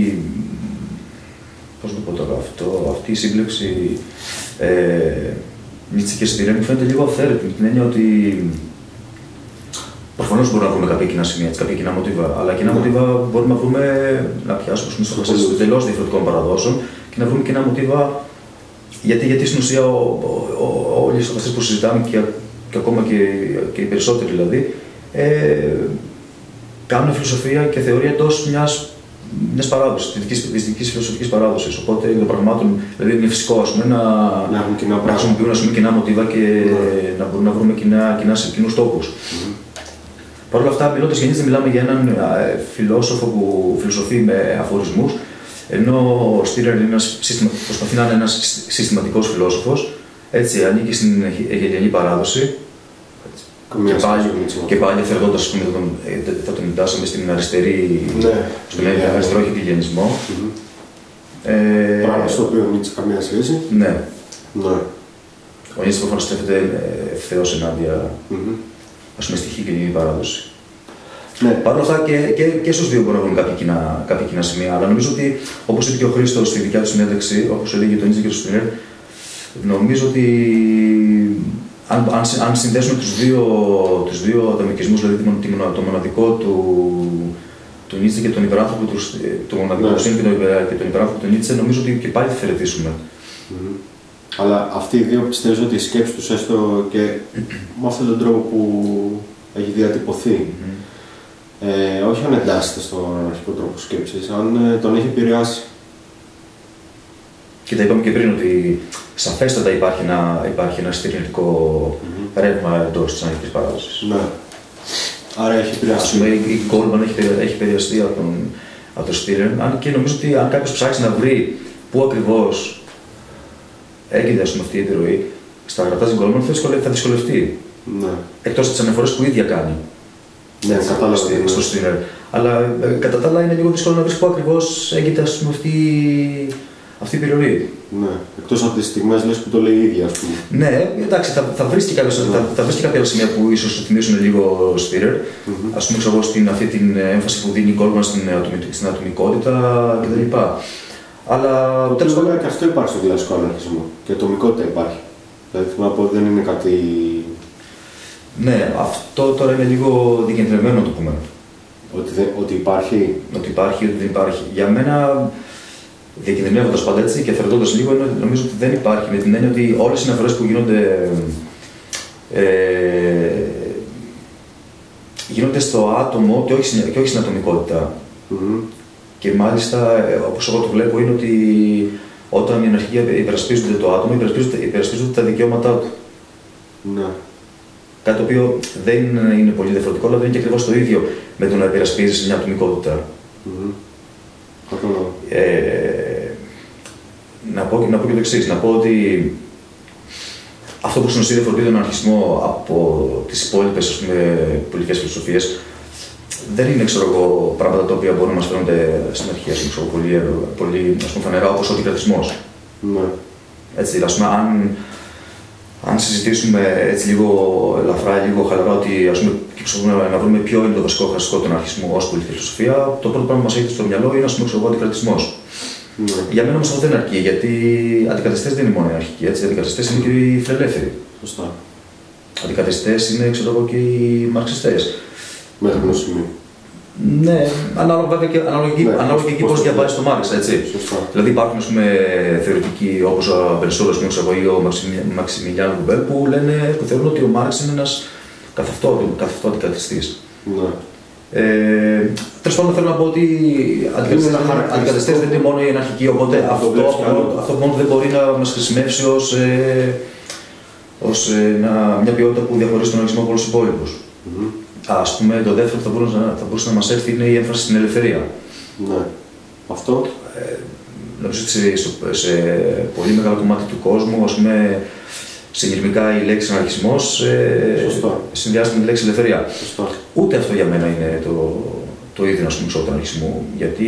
πώς να το πω τώρα, αυτό, αυτή η σύμπλεξη ε, Νίτσε και Στίρνερ μου φαίνεται λίγο αυθαίρετη, με την έννοια ότι προφανώς μπορούμε να βρούμε κάποια κοινά σημεία, κάποια κοινά μοτίβα, αλλά κοινά μοτίβα μπορούμε να βρούμε, να πιάσουμε στους εντελώς διαφορετικών παραδόσεων και να βρούμε κοινά μοτίβα, γιατί, γιατί στην ουσία όλες αυτές που συζητάμε και, και ακόμα και, και οι περισσότεροι δηλαδή, ε, κάνουν φιλοσοφία και θεωρία εντός μιας, μιας παράδοσης, της δικής φιλοσοφικής παράδοσης. Οπότε των πραγμάτων, δηλαδή είναι φυσικό, ας πούμε, να, να, έχουν κοινά να χρησιμοποιούν, ας πούμε, κοινά μοτίβα και yeah. να μπορούμε να βρούμε κοινά, κοινά, κοινούς τόπους. Mm-hmm. Παρ' όλα αυτά, μιλώντας για Νίτσε, μιλάμε για έναν φιλόσοφο που φιλοσοφεί με αφορισμούς, ενώ ο Στίρνερ προσπαθεί να είναι ένας συστηματικός φιλόσοφος, έτσι, ανήκει στην χεγελιανή παράδοση. Και πάλι, και πάλι αφαιρετώντας, θα τον εντάσσαμε στην αριστερή, ναι, στον ναι, αριστερό χεγελιανισμό. Mm-hmm. ε, Πράγμα στο οποίο Νίτσε καμία σχέση. Ναι. ναι. Ο Νίτσε προφανώς στρέφεται ευθέως ενάντια, mm-hmm. ας πούμε, στη χεγελιανή παράδοση. Ναι. Παρ' όλα αυτά και, και, και στους δύο μπορούν να βρουν κάποια κοινά, κάποια κοινά σημεία. Αλλά νομίζω ότι, όπως είπε και ο Χρήστος στη δικιά του συνέντευξη, όπως έλεγε το Νίτσε και το Στρίνερ, νομίζω ότι αν, αν, αν συνδέσουμε τους δύο, τους δύο ατομικισμούς, δηλαδή το μοναδικό του, του Νίτσε και τον υπεράνθρωπο του, το μοναδικό ναι. του Στρίνερ και τον, και τον υπεράνθρωπο του Νίτσε, νομίζω ότι και πάλι θα θερετήσουμε. Mm-hmm. Αλλά αυτοί οι δύο πιστεύεις ότι η σκέψη τους, έστω και με αυτόν τον τρόπο που έχει διατυπωθεί, mm-hmm. ε, όχι αν εντάσσεται στον αρχικό τρόπο σκέψης, αν ε, τον έχει επηρεάσει. Και τα είπαμε και πριν ότι σαφέστατα υπάρχει ένα, υπάρχει ένα στηρνητικό mm-hmm. ρεύμα εντός της ανοιχτής παράδοσης. Ναι. Άρα έχει επηρεαστεί. Ας πούμε, η Goldman έχει, έχει επηρεαστεί από τον, από τον Στίρεν, αν και νομίζω ότι αν κάποιος ψάξει να βρει πού ακριβώς έγινε αυτή η επιρροή στα γραπτά της Goldman, θα δυσκολευτεί. Ναι. Εκτός από τις αναφορές που η ίδια κάνει. Ναι, κατάλαβα. Στο Στίρεν. Αλλά ε, κατά τα άλλα είναι λίγο δύσκολο να βρει πού ακριβώς έγινε αυτή, αυτή η επιρροή. Ναι. Εκτός από τις στιγμές λες που το λέει η ίδια, ας πούμε. Ναι, εντάξει, θα, θα βρεις και κάποια, ναι. θα, θα βρεις και κάποια σημεία που ίσως θυμίσουν λίγο Στίρερ. Mm-hmm. Ας πούμε, ξέρω, στην αυτή την έμφαση που δίνει η Goldman στην, στην ατομικότητα κτλ. Αλλά τέλος πάντων και αυτό υπάρχει στο κλασικό αναρχισμό. Και η ατομικότητα υπάρχει. Δηλαδή θέλω να πω δεν είναι κάτι. Ναι, αυτό τώρα είναι λίγο δικεντρεμένο να το πούμε. Ότι, δε, ότι υπάρχει. Ότι υπάρχει, ότι δεν υπάρχει. Για μένα, διακινδυνεύοντας πάντα έτσι και θερετώντας λίγο, νομίζω ότι δεν υπάρχει. Με την έννοια ότι όλες οι αναφορές που γίνονται. Ε, γίνονται στο άτομο και όχι, και όχι στην ατομικότητα. Mm-hmm. Και μάλιστα, όπως εγώ το βλέπω, είναι ότι όταν οι αναρχικοί υπερασπίζονται το άτομο, υπερασπίζονται, υπερασπίζονται τα δικαιώματά του. Ναι. Κάτι το οποίο δεν είναι πολύ διαφορετικό, αλλά δεν είναι και ακριβώς το ίδιο με το να υπερασπίζεις μια ατομικότητα. Mm-hmm. Ε, να, πω, να πω και το εξής, να πω ότι αυτό που συνοστεί διαφορετεί τον αναρχισμό από τις υπόλοιπες πολιτικές φιλοσοφίες δεν είναι ξέρω εγώ, πράγματα τα οποία μπορούν να μας φαίνονται στην αρχή ξέρω, πολύ, πολύ ας πούμε, φανερά, όπως ο αντικρατισμός. Ναι. Έτσι, ας πούμε, αν, αν συζητήσουμε έτσι λίγο ελαφρά, λίγο χαλαρά, ότι ας πούμε, να, να βρούμε ποιο είναι το βασικό χαρακτηριστικό του αναρχισμού ως πολιτική φιλοσοφία, το πρώτο πράγμα που μας έρχεται στο μυαλό είναι ας πούμε, ξέρω, ο αντικρατισμός. Ναι. Για μένα όμως αυτό δεν αρκεί, γιατί αντικρατιστές δεν είναι μόνο οι αναρχικοί, έτσι, αντικρατιστές είναι και οι φιλελεύθεροι. Σωστά. Αντικρατιστές είναι ξέρω, και οι μαρξιστές. Μέχρι ενός σημείου. Ναι, ανάλογα βέβαια και, ναι, ανάλογα και πώς διαβάζεις το Μάρξ, έτσι. Σωστά. Δηλαδή υπάρχουν ας πούμε, θεωρητικοί όπως ο Μπενσόρος ή ο Μαξιμιλιάνο Ρουμπέλ που, λένε, που θεωρούν ότι ο Μάρξ είναι ένας καθ' αυτό, καθ' αυτό αντικρατιστής. Ναι. Ε, τέλος πάντων θέλω να πω ότι αντικρατιστές δεν είναι μόνο οι αναρχικοί, οπότε αυτό, αυτό, αυτό μόνο δεν μπορεί να μας χρησιμεύσει ως, ε, ως ε, να, μια ποιότητα που διαχωρίζει τον αναρχισμό από όλους τους υπόλοιπους. Mm-hmm. Ας πούμε, το δεύτερο που θα μπορούσε, να, θα μπορούσε να μας έρθει είναι η έμφαση στην ελευθερία. Ναι. Αυτό. Ε, νομίζω ότι σε, σε, σε πολύ μεγάλο κομμάτι του κόσμου, ας πούμε, συνειρμικά η λέξη αναρχισμός ε, συνδυάζεται με τη λέξη ελευθερία. Σωστό. Ούτε αυτό για μένα είναι το, το ίδιο ας πούμε, του αναρχισμού, γιατί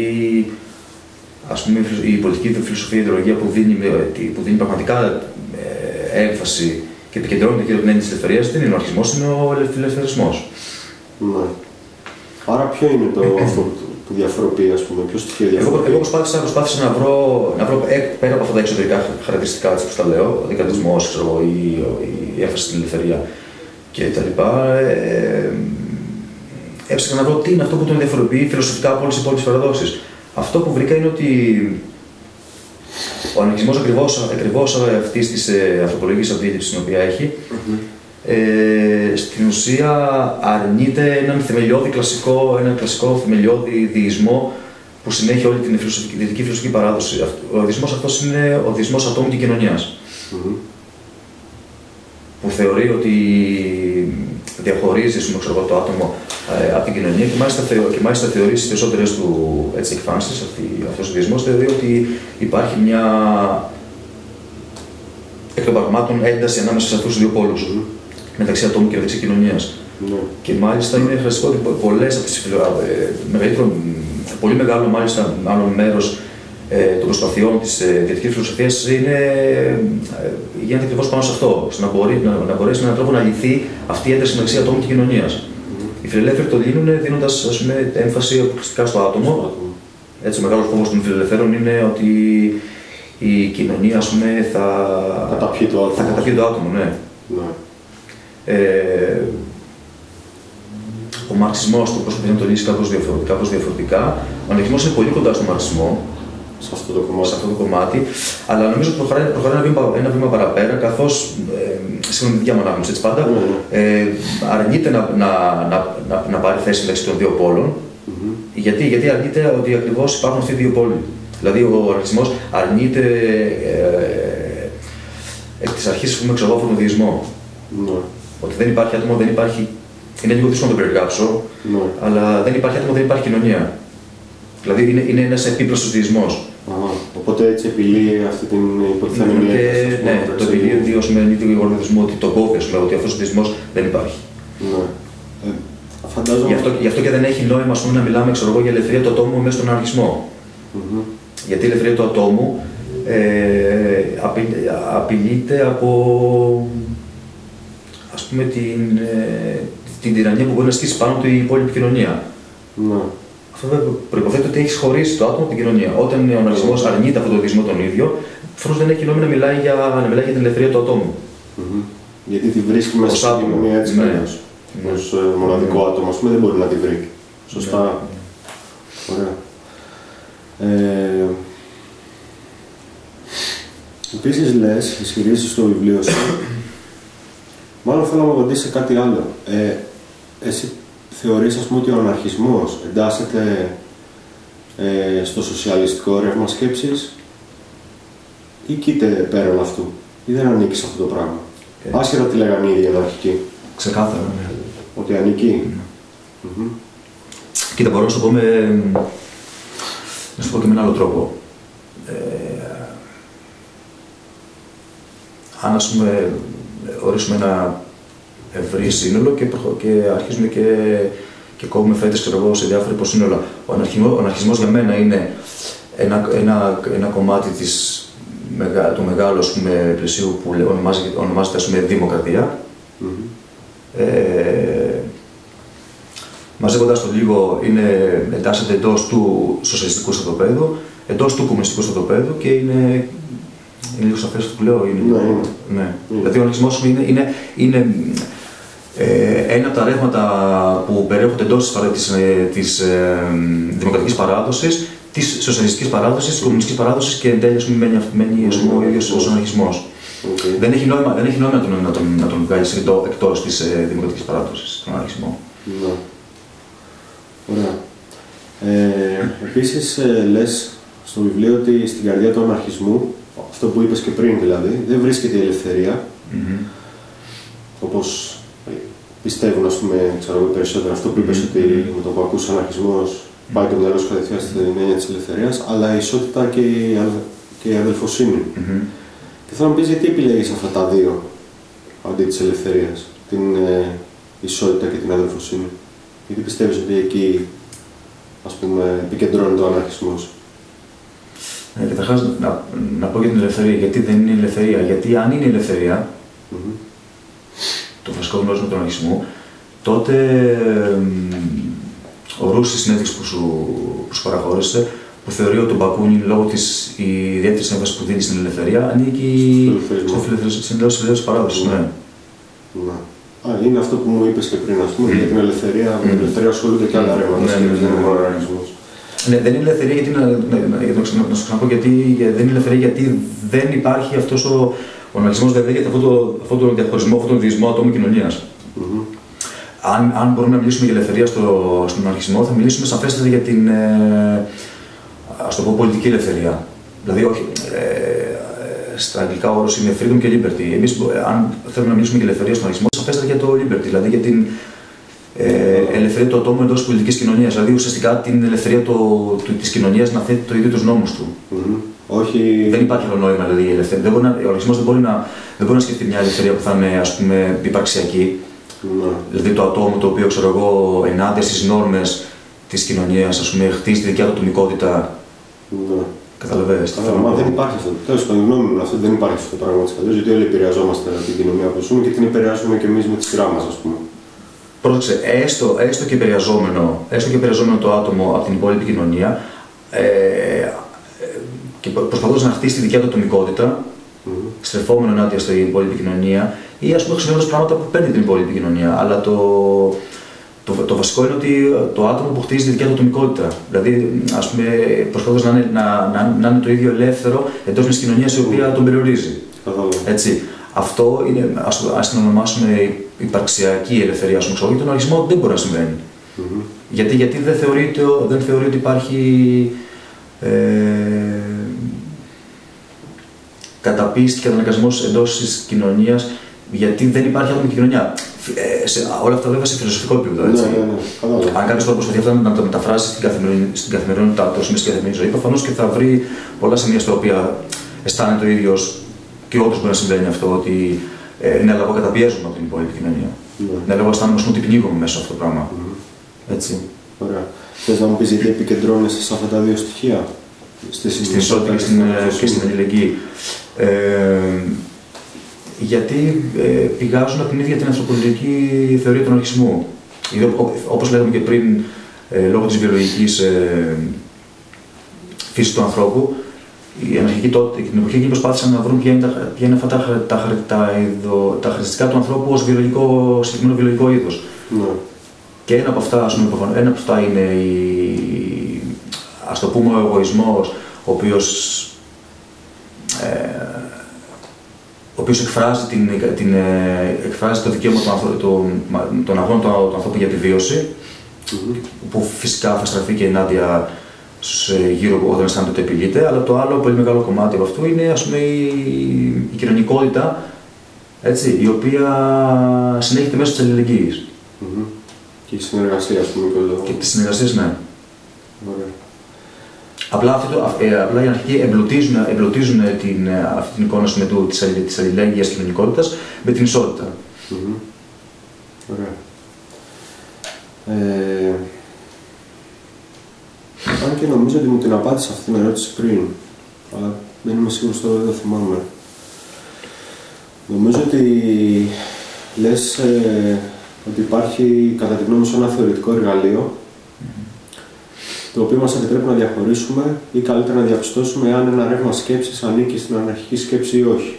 ας πούμε, η πολιτική φιλοσοφία, η ιδεολογία που δίνει, που δίνει πραγματικά ε, έμφαση και επικεντρώνεται και την έννοια της ελευθερίας δεν είναι ο αναρχισμός, είναι ο ελευθερισμός. Ναι. Άρα ποιο είναι το αυτό που διαφοροποιεί, ας πούμε, ποιο στοιχείο διαφοροποιεί? Εγώ, εγώ προσπάθησα, προσπάθησα να βρω, να βρω ε, πέρα από αυτά τα εξωτερικά χαρακτηριστικά, έτσι όπως τα λέω, ο αντικρατισμός, η, η έμφαση στην ελευθερία κτλ. Ε, έψαχνα να βρω τι είναι αυτό που τον διαφοροποιεί φιλοσοφικά από όλες τις υπόλοιπες παραδόσεις. Αυτό που βρήκα είναι ότι ο αναρχισμός ακριβώς, ακριβώς αυτής της ε, ανθρωπολογικής αντίληψης την οποία έχει, mm-hmm. Ε, στην ουσία αρνείται έναν θεμελιώδη κλασικό, έναν κλασικό θεμελιώδη δεισμό που συνέχει όλη την φιλοσοφική, δυτική φιλοσοφική παράδοση. Ο δεισμός αυτός είναι ο δεισμός ατόμου και κοινωνίας. Mm-hmm. Που θεωρεί ότι διαχωρίζει ξέρω, το άτομο ε, από την κοινωνία και μάλιστα, θεω, και μάλιστα θεωρεί στις περισσότερες του έτσι, εκφάνσεις, αυτός ο δεισμός θεωρεί ότι υπάρχει μια εκ των πραγμάτων ένταση ανάμεσα σε αυτούς τους δύο πόλους. Mm-hmm. Μεταξύ ατόμου και μεταξύ κοινωνίας. Mm. Και μάλιστα είναι χαρακτηριστικό ότι πολλές από τις μεγαλύτερο, πολύ μεγάλο μάλιστα άλλο μέρος ε, των προσπαθειών της ε, δυτικής φιλοσοφίας είναι, ε, γίνεται ακριβώς πάνω σε αυτό, ώστε να, μπορεί, να, να μπορέσει με έναν τρόπο να λυθεί αυτή η ένταση μεταξύ ατόμου και κοινωνίας. Mm. Η φιλελεύθεροι το λύνουν δίνοντας έμφαση αποκλειστικά στο άτομο. Έτσι, ο μεγάλος φόβος των φιλελευθέρων είναι ότι η κοινωνία, ας πούμε, θα καταπιεί το άτομο. Θα καταπιεί το άτομο, ναι. Ναι. Ε, ο μαρξισμός του προσπαθεί να το λύσει κάπως διαφορετικά, κάπως διαφορετικά. Ο αναρχισμός είναι πολύ κοντά στον μαρξισμό. Σε αυτό το κομμάτι. Σε αυτό το κομμάτι. Αλλά νομίζω ότι προχωράει, προχωράει ένα, βήμα, ένα βήμα παραπέρα, καθώς, ε, σύμφωνα με τη δικιά μου ανάγνωση, έτσι πάντα, ναι. ε, αρνείται να, να, να, να, να πάρει θέση μεταξύ των δύο πόλων. Mm-hmm. Γιατί, γιατί αρνείται ότι ακριβώς υπάρχουν αυτοί οι δύο πόλοι. Δηλαδή, ο αναρχισμός αρνείται ε, εκ της αρχής, πούμε, ξέρω εγώ, αυτόν τον δεισμό. Ναι. Ότι δεν υπάρχει άτομο, δεν υπάρχει. Είναι λίγο δύσκολο να το περιγράψω, ναι. αλλά δεν υπάρχει άτομο, δεν υπάρχει κοινωνία. Δηλαδή, είναι, είναι ένας επίπροσθος δεισμός. Aha, οπότε έτσι επιλύει αυτή την υποτιθέμενη ένταση. Ναι, το επιλύει ιδίως με τον γεγονό ότι τον κόβει, ότι αυτός ο δεισμός δεν υπάρχει. Ναι. Ε, φαντάζομαι... Γι' αυτό, γι' αυτό και δεν έχει νόημα, ας πούμε, να μιλάμε, ξέρω εγώ, για ελευθερία του ατόμου μέσα στον αναρχισμό. Mm-hmm. Γιατί η ελευθερία του ατόμου ε, απει, απειλείται από, ας πούμε, την, ε, την τυραννία που μπορεί να ασκήσει πάνω του η υπόλοιπη κοινωνία. Ναι. Αυτό προϋποθέτει ότι έχει χωρίσει το άτομο από την κοινωνία. Όταν ο αναρχισμός αρνείται αυτόν τον δεισμό τον ίδιο, προφανώς δεν έχει νόημα να μιλάει για, να μιλάει για την ελευθερία του ατόμου. Mm-hmm. Γιατί τη βρίσκει μέσα στην κοινωνία έτσι κι αλλιώς. Ναι. Ως ε, μοναδικό ναι. άτομο, ας πούμε, δεν μπορεί να τη βρει. Σωστά. Ναι. Ωραία. Ε, επίσης λες, ισχυρίζεις στο βιβλίο σου, μάλλον θέλω να μου απαντήσεις σε κάτι άλλο. Ε, εσύ θεωρείς, ας πούμε, ότι ο αναρχισμός εντάσσεται ε, στο σοσιαλιστικό ρεύμα σκέψης ή κοίται πέραν αυτού, ή δεν ανήκει σε αυτό το πράγμα. Ε. Άσχετα τι λέγανε οι ίδιοι αναρχικοί. Ξεκάθαρα, ναι. Ότι ανήκει. Mm. Mm-hmm. Κοίτα, μπορώ να σου το πω με... να σου πω και με έναν άλλο τρόπο. Ε, αν, ας πούμε, ορίσουμε ένα ευρύ σύνολο και, προχω... και αρχίζουμε και, και κόβουμε φέτες, ξέρω εγώ, σε διάφορα υποσύνολα. Ο αναρχισμός, ο αναρχισμός για μένα είναι ένα, ένα, ένα κομμάτι της, του μεγάλου, ας πούμε, πλαισίου που ονομάζεται, ονομάζεται, ας πούμε, δημοκρατία. Mm-hmm. Ε, μαζεύοντας το λίγο, είναι, εντάσσεται εντός του σοσιαλιστικού στρατοπέδου, εντός του κομμουνιστικού στρατοπέδου και είναι, είναι λίγο σαφές αυτό που λέω. Είναι, ναι, είναι. Ναι. Mm. Δηλαδή ο αναρχισμός είναι, είναι, είναι ε, ένα από τα ρεύματα που περιέχονται εντός της, της, της ε, δημοκρατικής παράδοσης, της σοσιαλιστικής παράδοσης, της κομμουνιστικής παράδοσης και εν τέλει μένει, μένει mm. ο ίδιος ο αναρχισμός. Okay. Δεν έχει νόημα, δεν έχει νόημα να τον, να τον, να τον βγάλεις εκτός της ε, δημοκρατικής παράδοσης, τον αναρχισμό. Ναι. Ωραία. Ε, επίσης, ε, λες στο βιβλίο ότι στην καρδιά του αναρχισμού, αυτό που είπες και πριν δηλαδή, δεν βρίσκεται η ελευθερία, mm-hmm. όπως πιστεύουν, ας πούμε, ξέρω εγώ περισσότερο, αυτό που είπες mm-hmm. ότι με το που ακούς αναρχισμός mm-hmm. πάει το μυαλό σου κατευθείαν στην έννοια της ελευθερίας, αλλά η ισότητα και η, και η αδελφοσύνη. Mm-hmm. Και θέλω να μου πεις γιατί επιλέγεις αυτά τα δύο αντί της ελευθερίας, την ε, ισότητα και την αδελφοσύνη. Γιατί πιστεύεις ότι εκεί, ας πούμε, επικεντρώνεται ο αναρχισμός. Ε, Καταρχάς, να, να πω για την ελευθερία. Γιατί δεν είναι ελευθερία. Γιατί αν είναι ελευθερία, mm-hmm. το βασικό γνώρισμα του αναρχισμού, τότε ε, ο Ρούς στη συνέντευξη που σου, που σου παραχώρησε, που θεωρεί ότι ο Μπακούνιν, λόγω της ιδιαίτερης έμφασης που δίνει στην ελευθερία, ανήκει στο φιλελευθερισμό της παράδοσης. Ναι. Ναι. Ναι. Α, είναι αυτό που μου είπες και πριν, ας πούμε, mm. για την ελευθερία. Mm. Με την ελευθερία ασχολούνται και άλλα ρεύματα, mm. σκέψεις, δεν είναι μόνο ο αναρχισμός. Ναι, δεν είναι ελευθερία γιατί, να, να, να, να σου ξαναπώ, γιατί δεν είναι ελευθερία γιατί δεν υπάρχει αυτός ο, ο αναρχισμός, δεν δέχεται αυτόν τον αυτό το διαχωρισμό, αυτόν τον διεισμό ατόμου κοινωνίας. Mm-hmm. Αν, αν μπορούμε να μιλήσουμε για ελευθερία στο, στον αναρχισμό, θα μιλήσουμε σαφέστατα για την, ε, ας το πω, πολιτική ελευθερία. Δηλαδή, όχι, ε, στα αγγλικά ο όρος είναι freedom και liberty. Εμείς, αν θέλουμε να μιλήσουμε για ελευθερία στον αναρχισμό, σαφέστατα για το liberty, δηλαδή για την ε, ελευθερία του ατόμου εντός της πολιτικής κοινωνίας. Δηλαδή, ουσιαστικά την ελευθερία το, το, της κοινωνίας να θέτει το ίδιο τους νόμους του. Mm-hmm. Όχι... Δεν υπάρχει άλλο νόημα, δηλαδή, η ελευθερία. Δεν μπορεί να, ο αναρχισμός δεν μπορεί να, δεν μπορεί να σκεφτεί μια ελευθερία που θα είναι, ας πούμε, υπαρξιακή. Mm-hmm. Δηλαδή, το ατόμο το οποίο, ξέρω εγώ, ενάντια στις νόρμες της κοινωνίας, ας πούμε, χτίζει τη δικιά του ατομικότητα. Mm-hmm. Καταλαβαίνεις. Μα δεν υπάρχει αυτό. Τέλος πάντων, γνώμη μου, αυτό δεν υπάρχει αυτό το πράγμα της καλής, γιατί όλοι επηρεαζόμαστε την κοινωνία που ζούμε και την επηρεάζουμε και εμείς με τη σειρά μας, ας πούμε. πρόσεξε, έστω, έστω, και επηρεαζόμενο, έστω και επηρεαζόμενο το άτομο από την υπόλοιπη κοινωνία, ε, και προσπαθώντας να χτίσει τη δικιά του ατομικότητα, mm-hmm. στρεφόμενο ενάντια στην υπόλοιπη κοινωνία, ή ας πούμε χρησιμοποιώντας πράγματα που παίρνει την υπόλοιπη κοινωνία. Αλλά το, το, το βασικό είναι ότι το άτομο που χτίζει τη δικιά του ατομικότητα. Δηλαδή, ας πούμε, προσπαθώντας να είναι, να, να, να είναι το ίδιο ελεύθερο εντός μιας κοινωνίας η οποία mm-hmm. τον περιορίζει. Mm-hmm. Έτσι. Αυτό είναι, ας, ας την ονομάσουμε υπαρξιακή ελευθερία, ας πούμε, για τον αρχισμό δεν μπορεί να συμβαίνει. Mm-hmm. Γιατί, γιατί δεν, θεωρείται, δεν θεωρεί ότι υπάρχει ε, καταπίεστη και καταναγκασμός εντός της κοινωνίας, γιατί δεν υπάρχει άτομη κοινωνία. Ε, σε, όλα αυτά βέβαια σε φιλοσοφικό επίπεδο. Έτσι. Ναι, ναι, ναι. Αν κάποιος τώρα προσπαθεί αυτά να το μεταφράσει στην, καθημερινή, στην καθημερινότητά του, στην καθημερινή ζωή, προφανώς και θα βρει πολλά σημεία στα οποία αισθάνεται ο ίδιος. Και όντως μπορεί να συμβαίνει αυτό, ότι ε, ναι, αλλά εγώ καταπιέζομαι από την υπόλοιπη κοινωνία. Ναι, ναι, αλλά εγώ αισθάνομαι ότι πνίγομαι μέσα σε αυτό το πράγμα. Mm-hmm. Έτσι. Ωραία. Θες να μου πεις γιατί επικεντρώνεσαι σε αυτά τα δύο στοιχεία, στην ισότητα και στην, και στην αλληλεγγύη. Ε, γιατί ε, πηγάζουν από την ίδια την ανθρωπολογική θεωρία του αναρχισμού. Όπως λέγαμε και πριν, ε, λόγω της βιολογικής ε, φύσης του ανθρώπου, οι αναρχικοί τότε, την εποχή εκείνη προσπάθησαν να βρουν ποια είναι, τα, ποια είναι αυτά τα, τα, τα, τα, τα χαρακτηριστικά του ανθρώπου ως βιολογικό, συγκεκριμένο βιολογικό είδος. Ναι. Και ένα από αυτά, ας πούμε, ένα από αυτά είναι η, ας το πούμε, ο εγωισμός, ο οποίος, ε, ο οποίος εκφράζει, την, την, εκφράζει το δικαίωμα των αγώνων του ανθρώπου για τη βίωση, mm-hmm. που φυσικά θα στραφεί και ενάντια γύρω όταν αισθάνεται ότι επιλύεται, αλλά το άλλο πολύ μεγάλο κομμάτι από αυτού είναι, ας πούμε, η, η κοινωνικότητα, έτσι, η οποία συνέχεται μέσω της αλληλεγγύης. Mm-hmm. Και η συνεργασία, ας πούμε, και όλο. Και τη συνεργασία, ναι. Ωραία. Απλά, αυτό, ε, απλά οι αναρχικοί εμπλουτίζουν, εμπλουτίζουν την, αυτή την εικόνα με το, της, της αλληλέγγυας και κοινωνικότητας με την ισότητα. Mm-hmm. Ωραία. Ε... Αν και νομίζω ότι μου την απάντησα αυτή την ερώτηση πριν, αλλά δεν είμαι σίγουρος τώρα, δεν το θυμάμαι. Νομίζω ότι λες ε, ότι υπάρχει κατά τη γνώμη σου ένα θεωρητικό εργαλείο, mm-hmm. το οποίο μας επιτρέπει να διαχωρίσουμε ή καλύτερα να διαπιστώσουμε αν ένα ρεύμα σκέψης ανήκει στην αναρχική σκέψη ή όχι.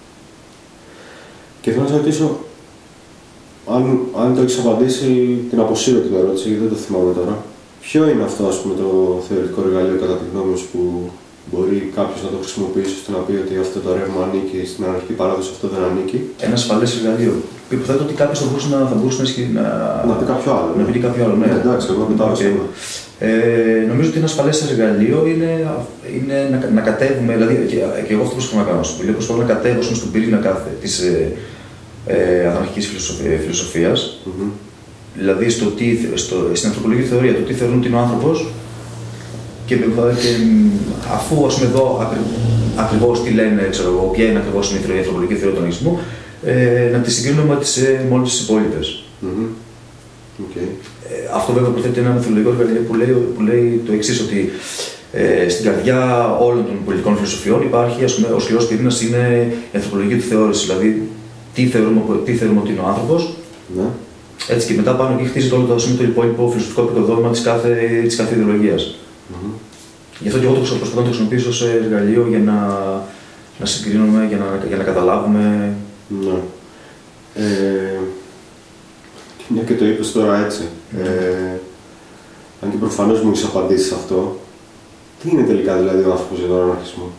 Και θέλω να σε ρωτήσω, αν, αν το έχεις απαντήσει, την αποσύρω την ερώτηση, γιατί δεν το θυμάμαι τώρα. Ποιο είναι αυτό, ας πούμε, το θεωρητικό εργαλείο κατά τη γνώμη σου που μπορεί κάποιος να το χρησιμοποιήσει ώστε να πει ότι αυτό το ρεύμα ανήκει στην αναρχική παράδοση, αυτό δεν ανήκει? Ένα ασφαλές εργαλείο. Υποθέτω ότι κάποιος θα μπορούσε να, θα μπορούσε να, να πει κάποιο άλλο. Να πει κάποιο άλλο, ναι. ναι εντάξει, εγώ πετάω okay. ε, Νομίζω ότι ένα ασφαλές εργαλείο είναι, είναι να, να κατέβουμε, δηλαδή, και, και εγώ αυτό που προσπαθώ να κάνω στο βιβλίο, προσπαθώ να κατέβω στον πυρήνα κάθε της ε, ε, αναρχικής φιλοσοφίας. Mm-hmm. Δηλαδή στο τι, στο, στην ανθρωπολογική θεωρία, το τι θεωρούν ότι είναι ο άνθρωπος, και, και αφού, ας πούμε, δω ακρι, ακριβώς τι λένε, ξέρω εγώ, ποια είναι ακριβώς η ανθρωπολογική θεωρία του αναρχισμού, ε, να τη συγκρίνουμε με τις, με όλες τις υπόλοιπες. Mm-hmm. Okay. Ε, αυτό βέβαια προθέτει ένα μεθοδολογικό εργαλείο που λέει, που λέει το εξής, ότι ε, στην καρδιά όλων των πολιτικών φιλοσοφιών υπάρχει, ας πούμε, ο σκληρός πυρήνας είναι η ανθρωπολογική του θεώρηση, δηλαδή τι θεωρούμε, τι θεωρούμε ότι είναι ο άνθρωπος. Mm-hmm. Έτσι, και μετά πάνω εκεί χτίζεται όλο το, το υπόλοιπο φιλοσοφικό επικοδόμημα της κάθε, της κάθε ιδεολογίας. Mm-hmm. Γι' αυτό και εγώ το προσπαθώ να το χρησιμοποιήσω ως εργαλείο για να, να συγκρίνουμε, για να, για να καταλάβουμε. Ναι. Ε, μια και το είπες τώρα έτσι. Mm. Ε, αν και προφανώς μου έχεις απαντήσει σε αυτό, τι είναι τελικά δηλαδή ο άνθρωπος για τον αναρχισμό?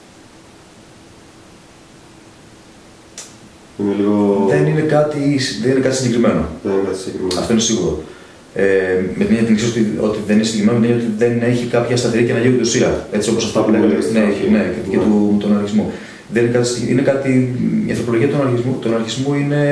Είναι λίγο... δεν, είναι κάτι, δεν είναι κάτι συγκεκριμένο. Δεν είναι κάτι συγκεκριμένο. Αυτό είναι σίγουρο. Ε, με την έννοια ότι, ότι δεν είναι συγκεκριμένο, με την έννοια ότι δεν έχει κάποια σταθερή και αναλύωτη ουσία. Έτσι όπως αυτά που λέγαμε. Ναι, έχει, ναι, και, και του, τον αναρχισμό. Δεν είναι κάτι, είναι κάτι, η ανθρωπολογία του αναρχισμού, του αναρχισμού είναι,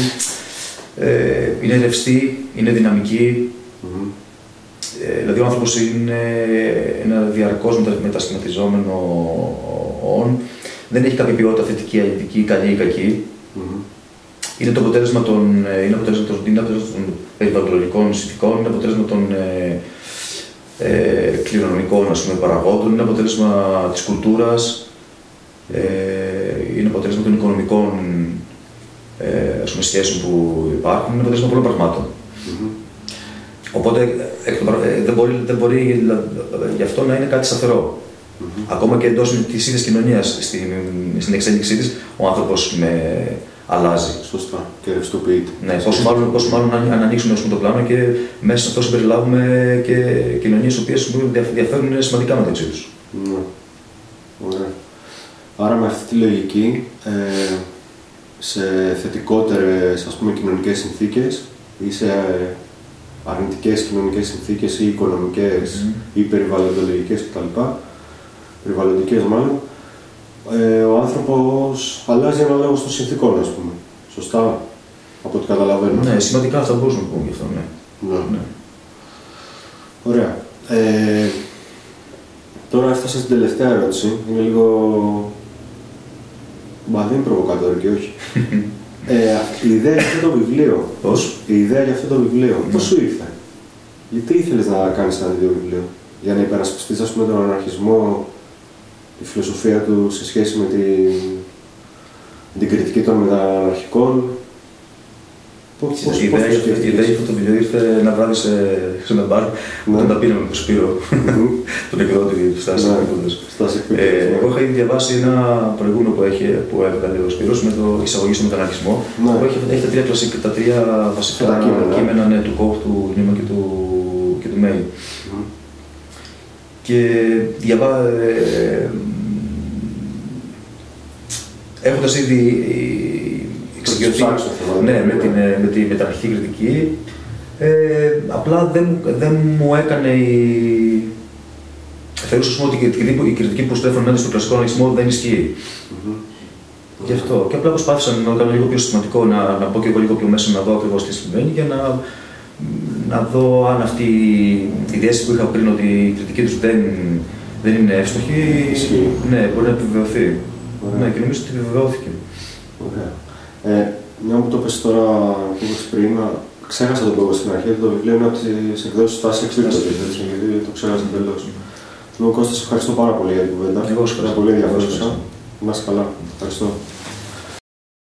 ε, είναι ρευστή, είναι δυναμική. Mm-hmm. Ε, δηλαδή ο άνθρωπος είναι ένα διαρκώς μετασχηματιζόμενο όν. Δεν έχει κάποια ποιότητα θετική, αρνητική, καλή ή κακή. Mm-hmm. Είναι το αποτέλεσμα των, είναι αποτέλεσμα των, είναι αποτέλεσμα των περιβαλλοντικών συνθηκών, είναι αποτέλεσμα των ε, ε, κληρονομικών, ας πούμε, παραγόντων, είναι αποτέλεσμα της κουλτούρας, ε, είναι αποτέλεσμα των οικονομικών ε, ας πούμε, σχέσεων που υπάρχουν, είναι αποτέλεσμα πολλών πραγμάτων. Mm-hmm. Οπότε δεν μπορεί, δεν μπορεί γι' αυτό να είναι κάτι σταθερό. Mm-hmm. Ακόμα και εντός της ίδιας κοινωνίας, στην, στην εξέλιξή της, ο άνθρωπος με αλλάζει. Σωστά. Και ρευστοποιείται. Ναι, πόσο μάλλον, πόσο μάλλον αν ανοίξουμε το πλάνο και μέσα σε αυτό συμπεριλάβουμε και κοινωνίες οι οποίες διαφέρουν σημαντικά μεταξύ τους. Ναι. Ωραία. Άρα με αυτή τη λογική, ε, σε θετικότερες, ας πούμε, κοινωνικές συνθήκες ή σε αρνητικές κοινωνικές συνθήκες ή οικονομικές mm. ή περιβαλλοντολογικές κτλ. Περιβαλλοντικές μάλλον, ε, ο άνθρωπος αλλάζει αναλόγως των συνθήκων, ας πούμε. Σωστά, από ό,τι καταλαβαίνω. Ναι, σημαντικά αυτά μπορούμε να πούμε γι' αυτό, ναι. Ναι. ναι. Ωραία. Ε, τώρα έφτασα στην τελευταία ερώτηση. Είναι λίγο... Μα δεν είναι προβοκατόρικη, όχι. ε, η ιδέα για αυτό το βιβλίο. Πώς? Η ιδέα για αυτό το βιβλίο. Mm. Πώς σου ήρθε? Γιατί ήθελες να κάνεις ένα τέτοιο βιβλίο? Για να υπερασπιστείς, ας πούμε, τον αναρχισμό, τη φιλοσοφία του σε σχέση με την, την κριτική των μεταναρχικών. Πώς, πώς, η ιδέα για αυτό το βιβλίο ήρθε ένα βράδυ σε, σε ένα μπαρ, ναι. Όταν τα πήραμε με τον Σπύρο, mm-hmm. τον εκδότη του Στάση Εκπαίδευσης. Εγώ είχα ήδη διαβάσει ένα προηγούμενο που, έχει, που έβγαλε ο Σπύρος με το εισαγωγή στο μεταναρχισμό, ναι. Που έχει, έχει τα τρία, κλασικά, τα τρία βασικά τα κείμενα, κείμενα ναι, του Κόχ, του Νίμαν και του, και του Μέι. Mm-hmm. Και διαβά, ε, έχοντας ήδη εξοικειωθεί ναι, με, την, με τη μεταρχική κριτική, ε, απλά δεν, δεν μου έκανε η... Θεωρούσα ότι η κριτική που στρέφω μέσα στον κλασικό αναλυσμό δεν ισχύει. Mm-hmm. Γι' αυτό. Και απλά προσπάθησα να το κάνω λίγο πιο συστηματικό, να, να πω και εγώ λίγο πιο μέσα, να δω ακριβώς τι συμβαίνει για να, να δω αν αυτή η διέστηση που είχα πριν ότι η κριτική τους δεν, δεν είναι εύστοχη, ναι, μπορεί να επιβεβαιωθεί. Ωραία. Ναι, και νομίζω ότι επιβεβαιώθηκε. Ωραία. Ε, μια που το πες τώρα που είπες πριν, ξέχασα το λόγο στην αρχή, το βιβλίο είναι από τις εκδόσεις Στάση Εκπαίδευσης, γιατί το ξέχασα τελώς. Λοιπόν, Κώστα, σε ευχαριστώ πάρα πολύ για την κουβέντα. Εγώ σας ευχαριστώ. Πολύ ενδιαφέρουσα. Να είσαι καλά. Ευχαριστώ.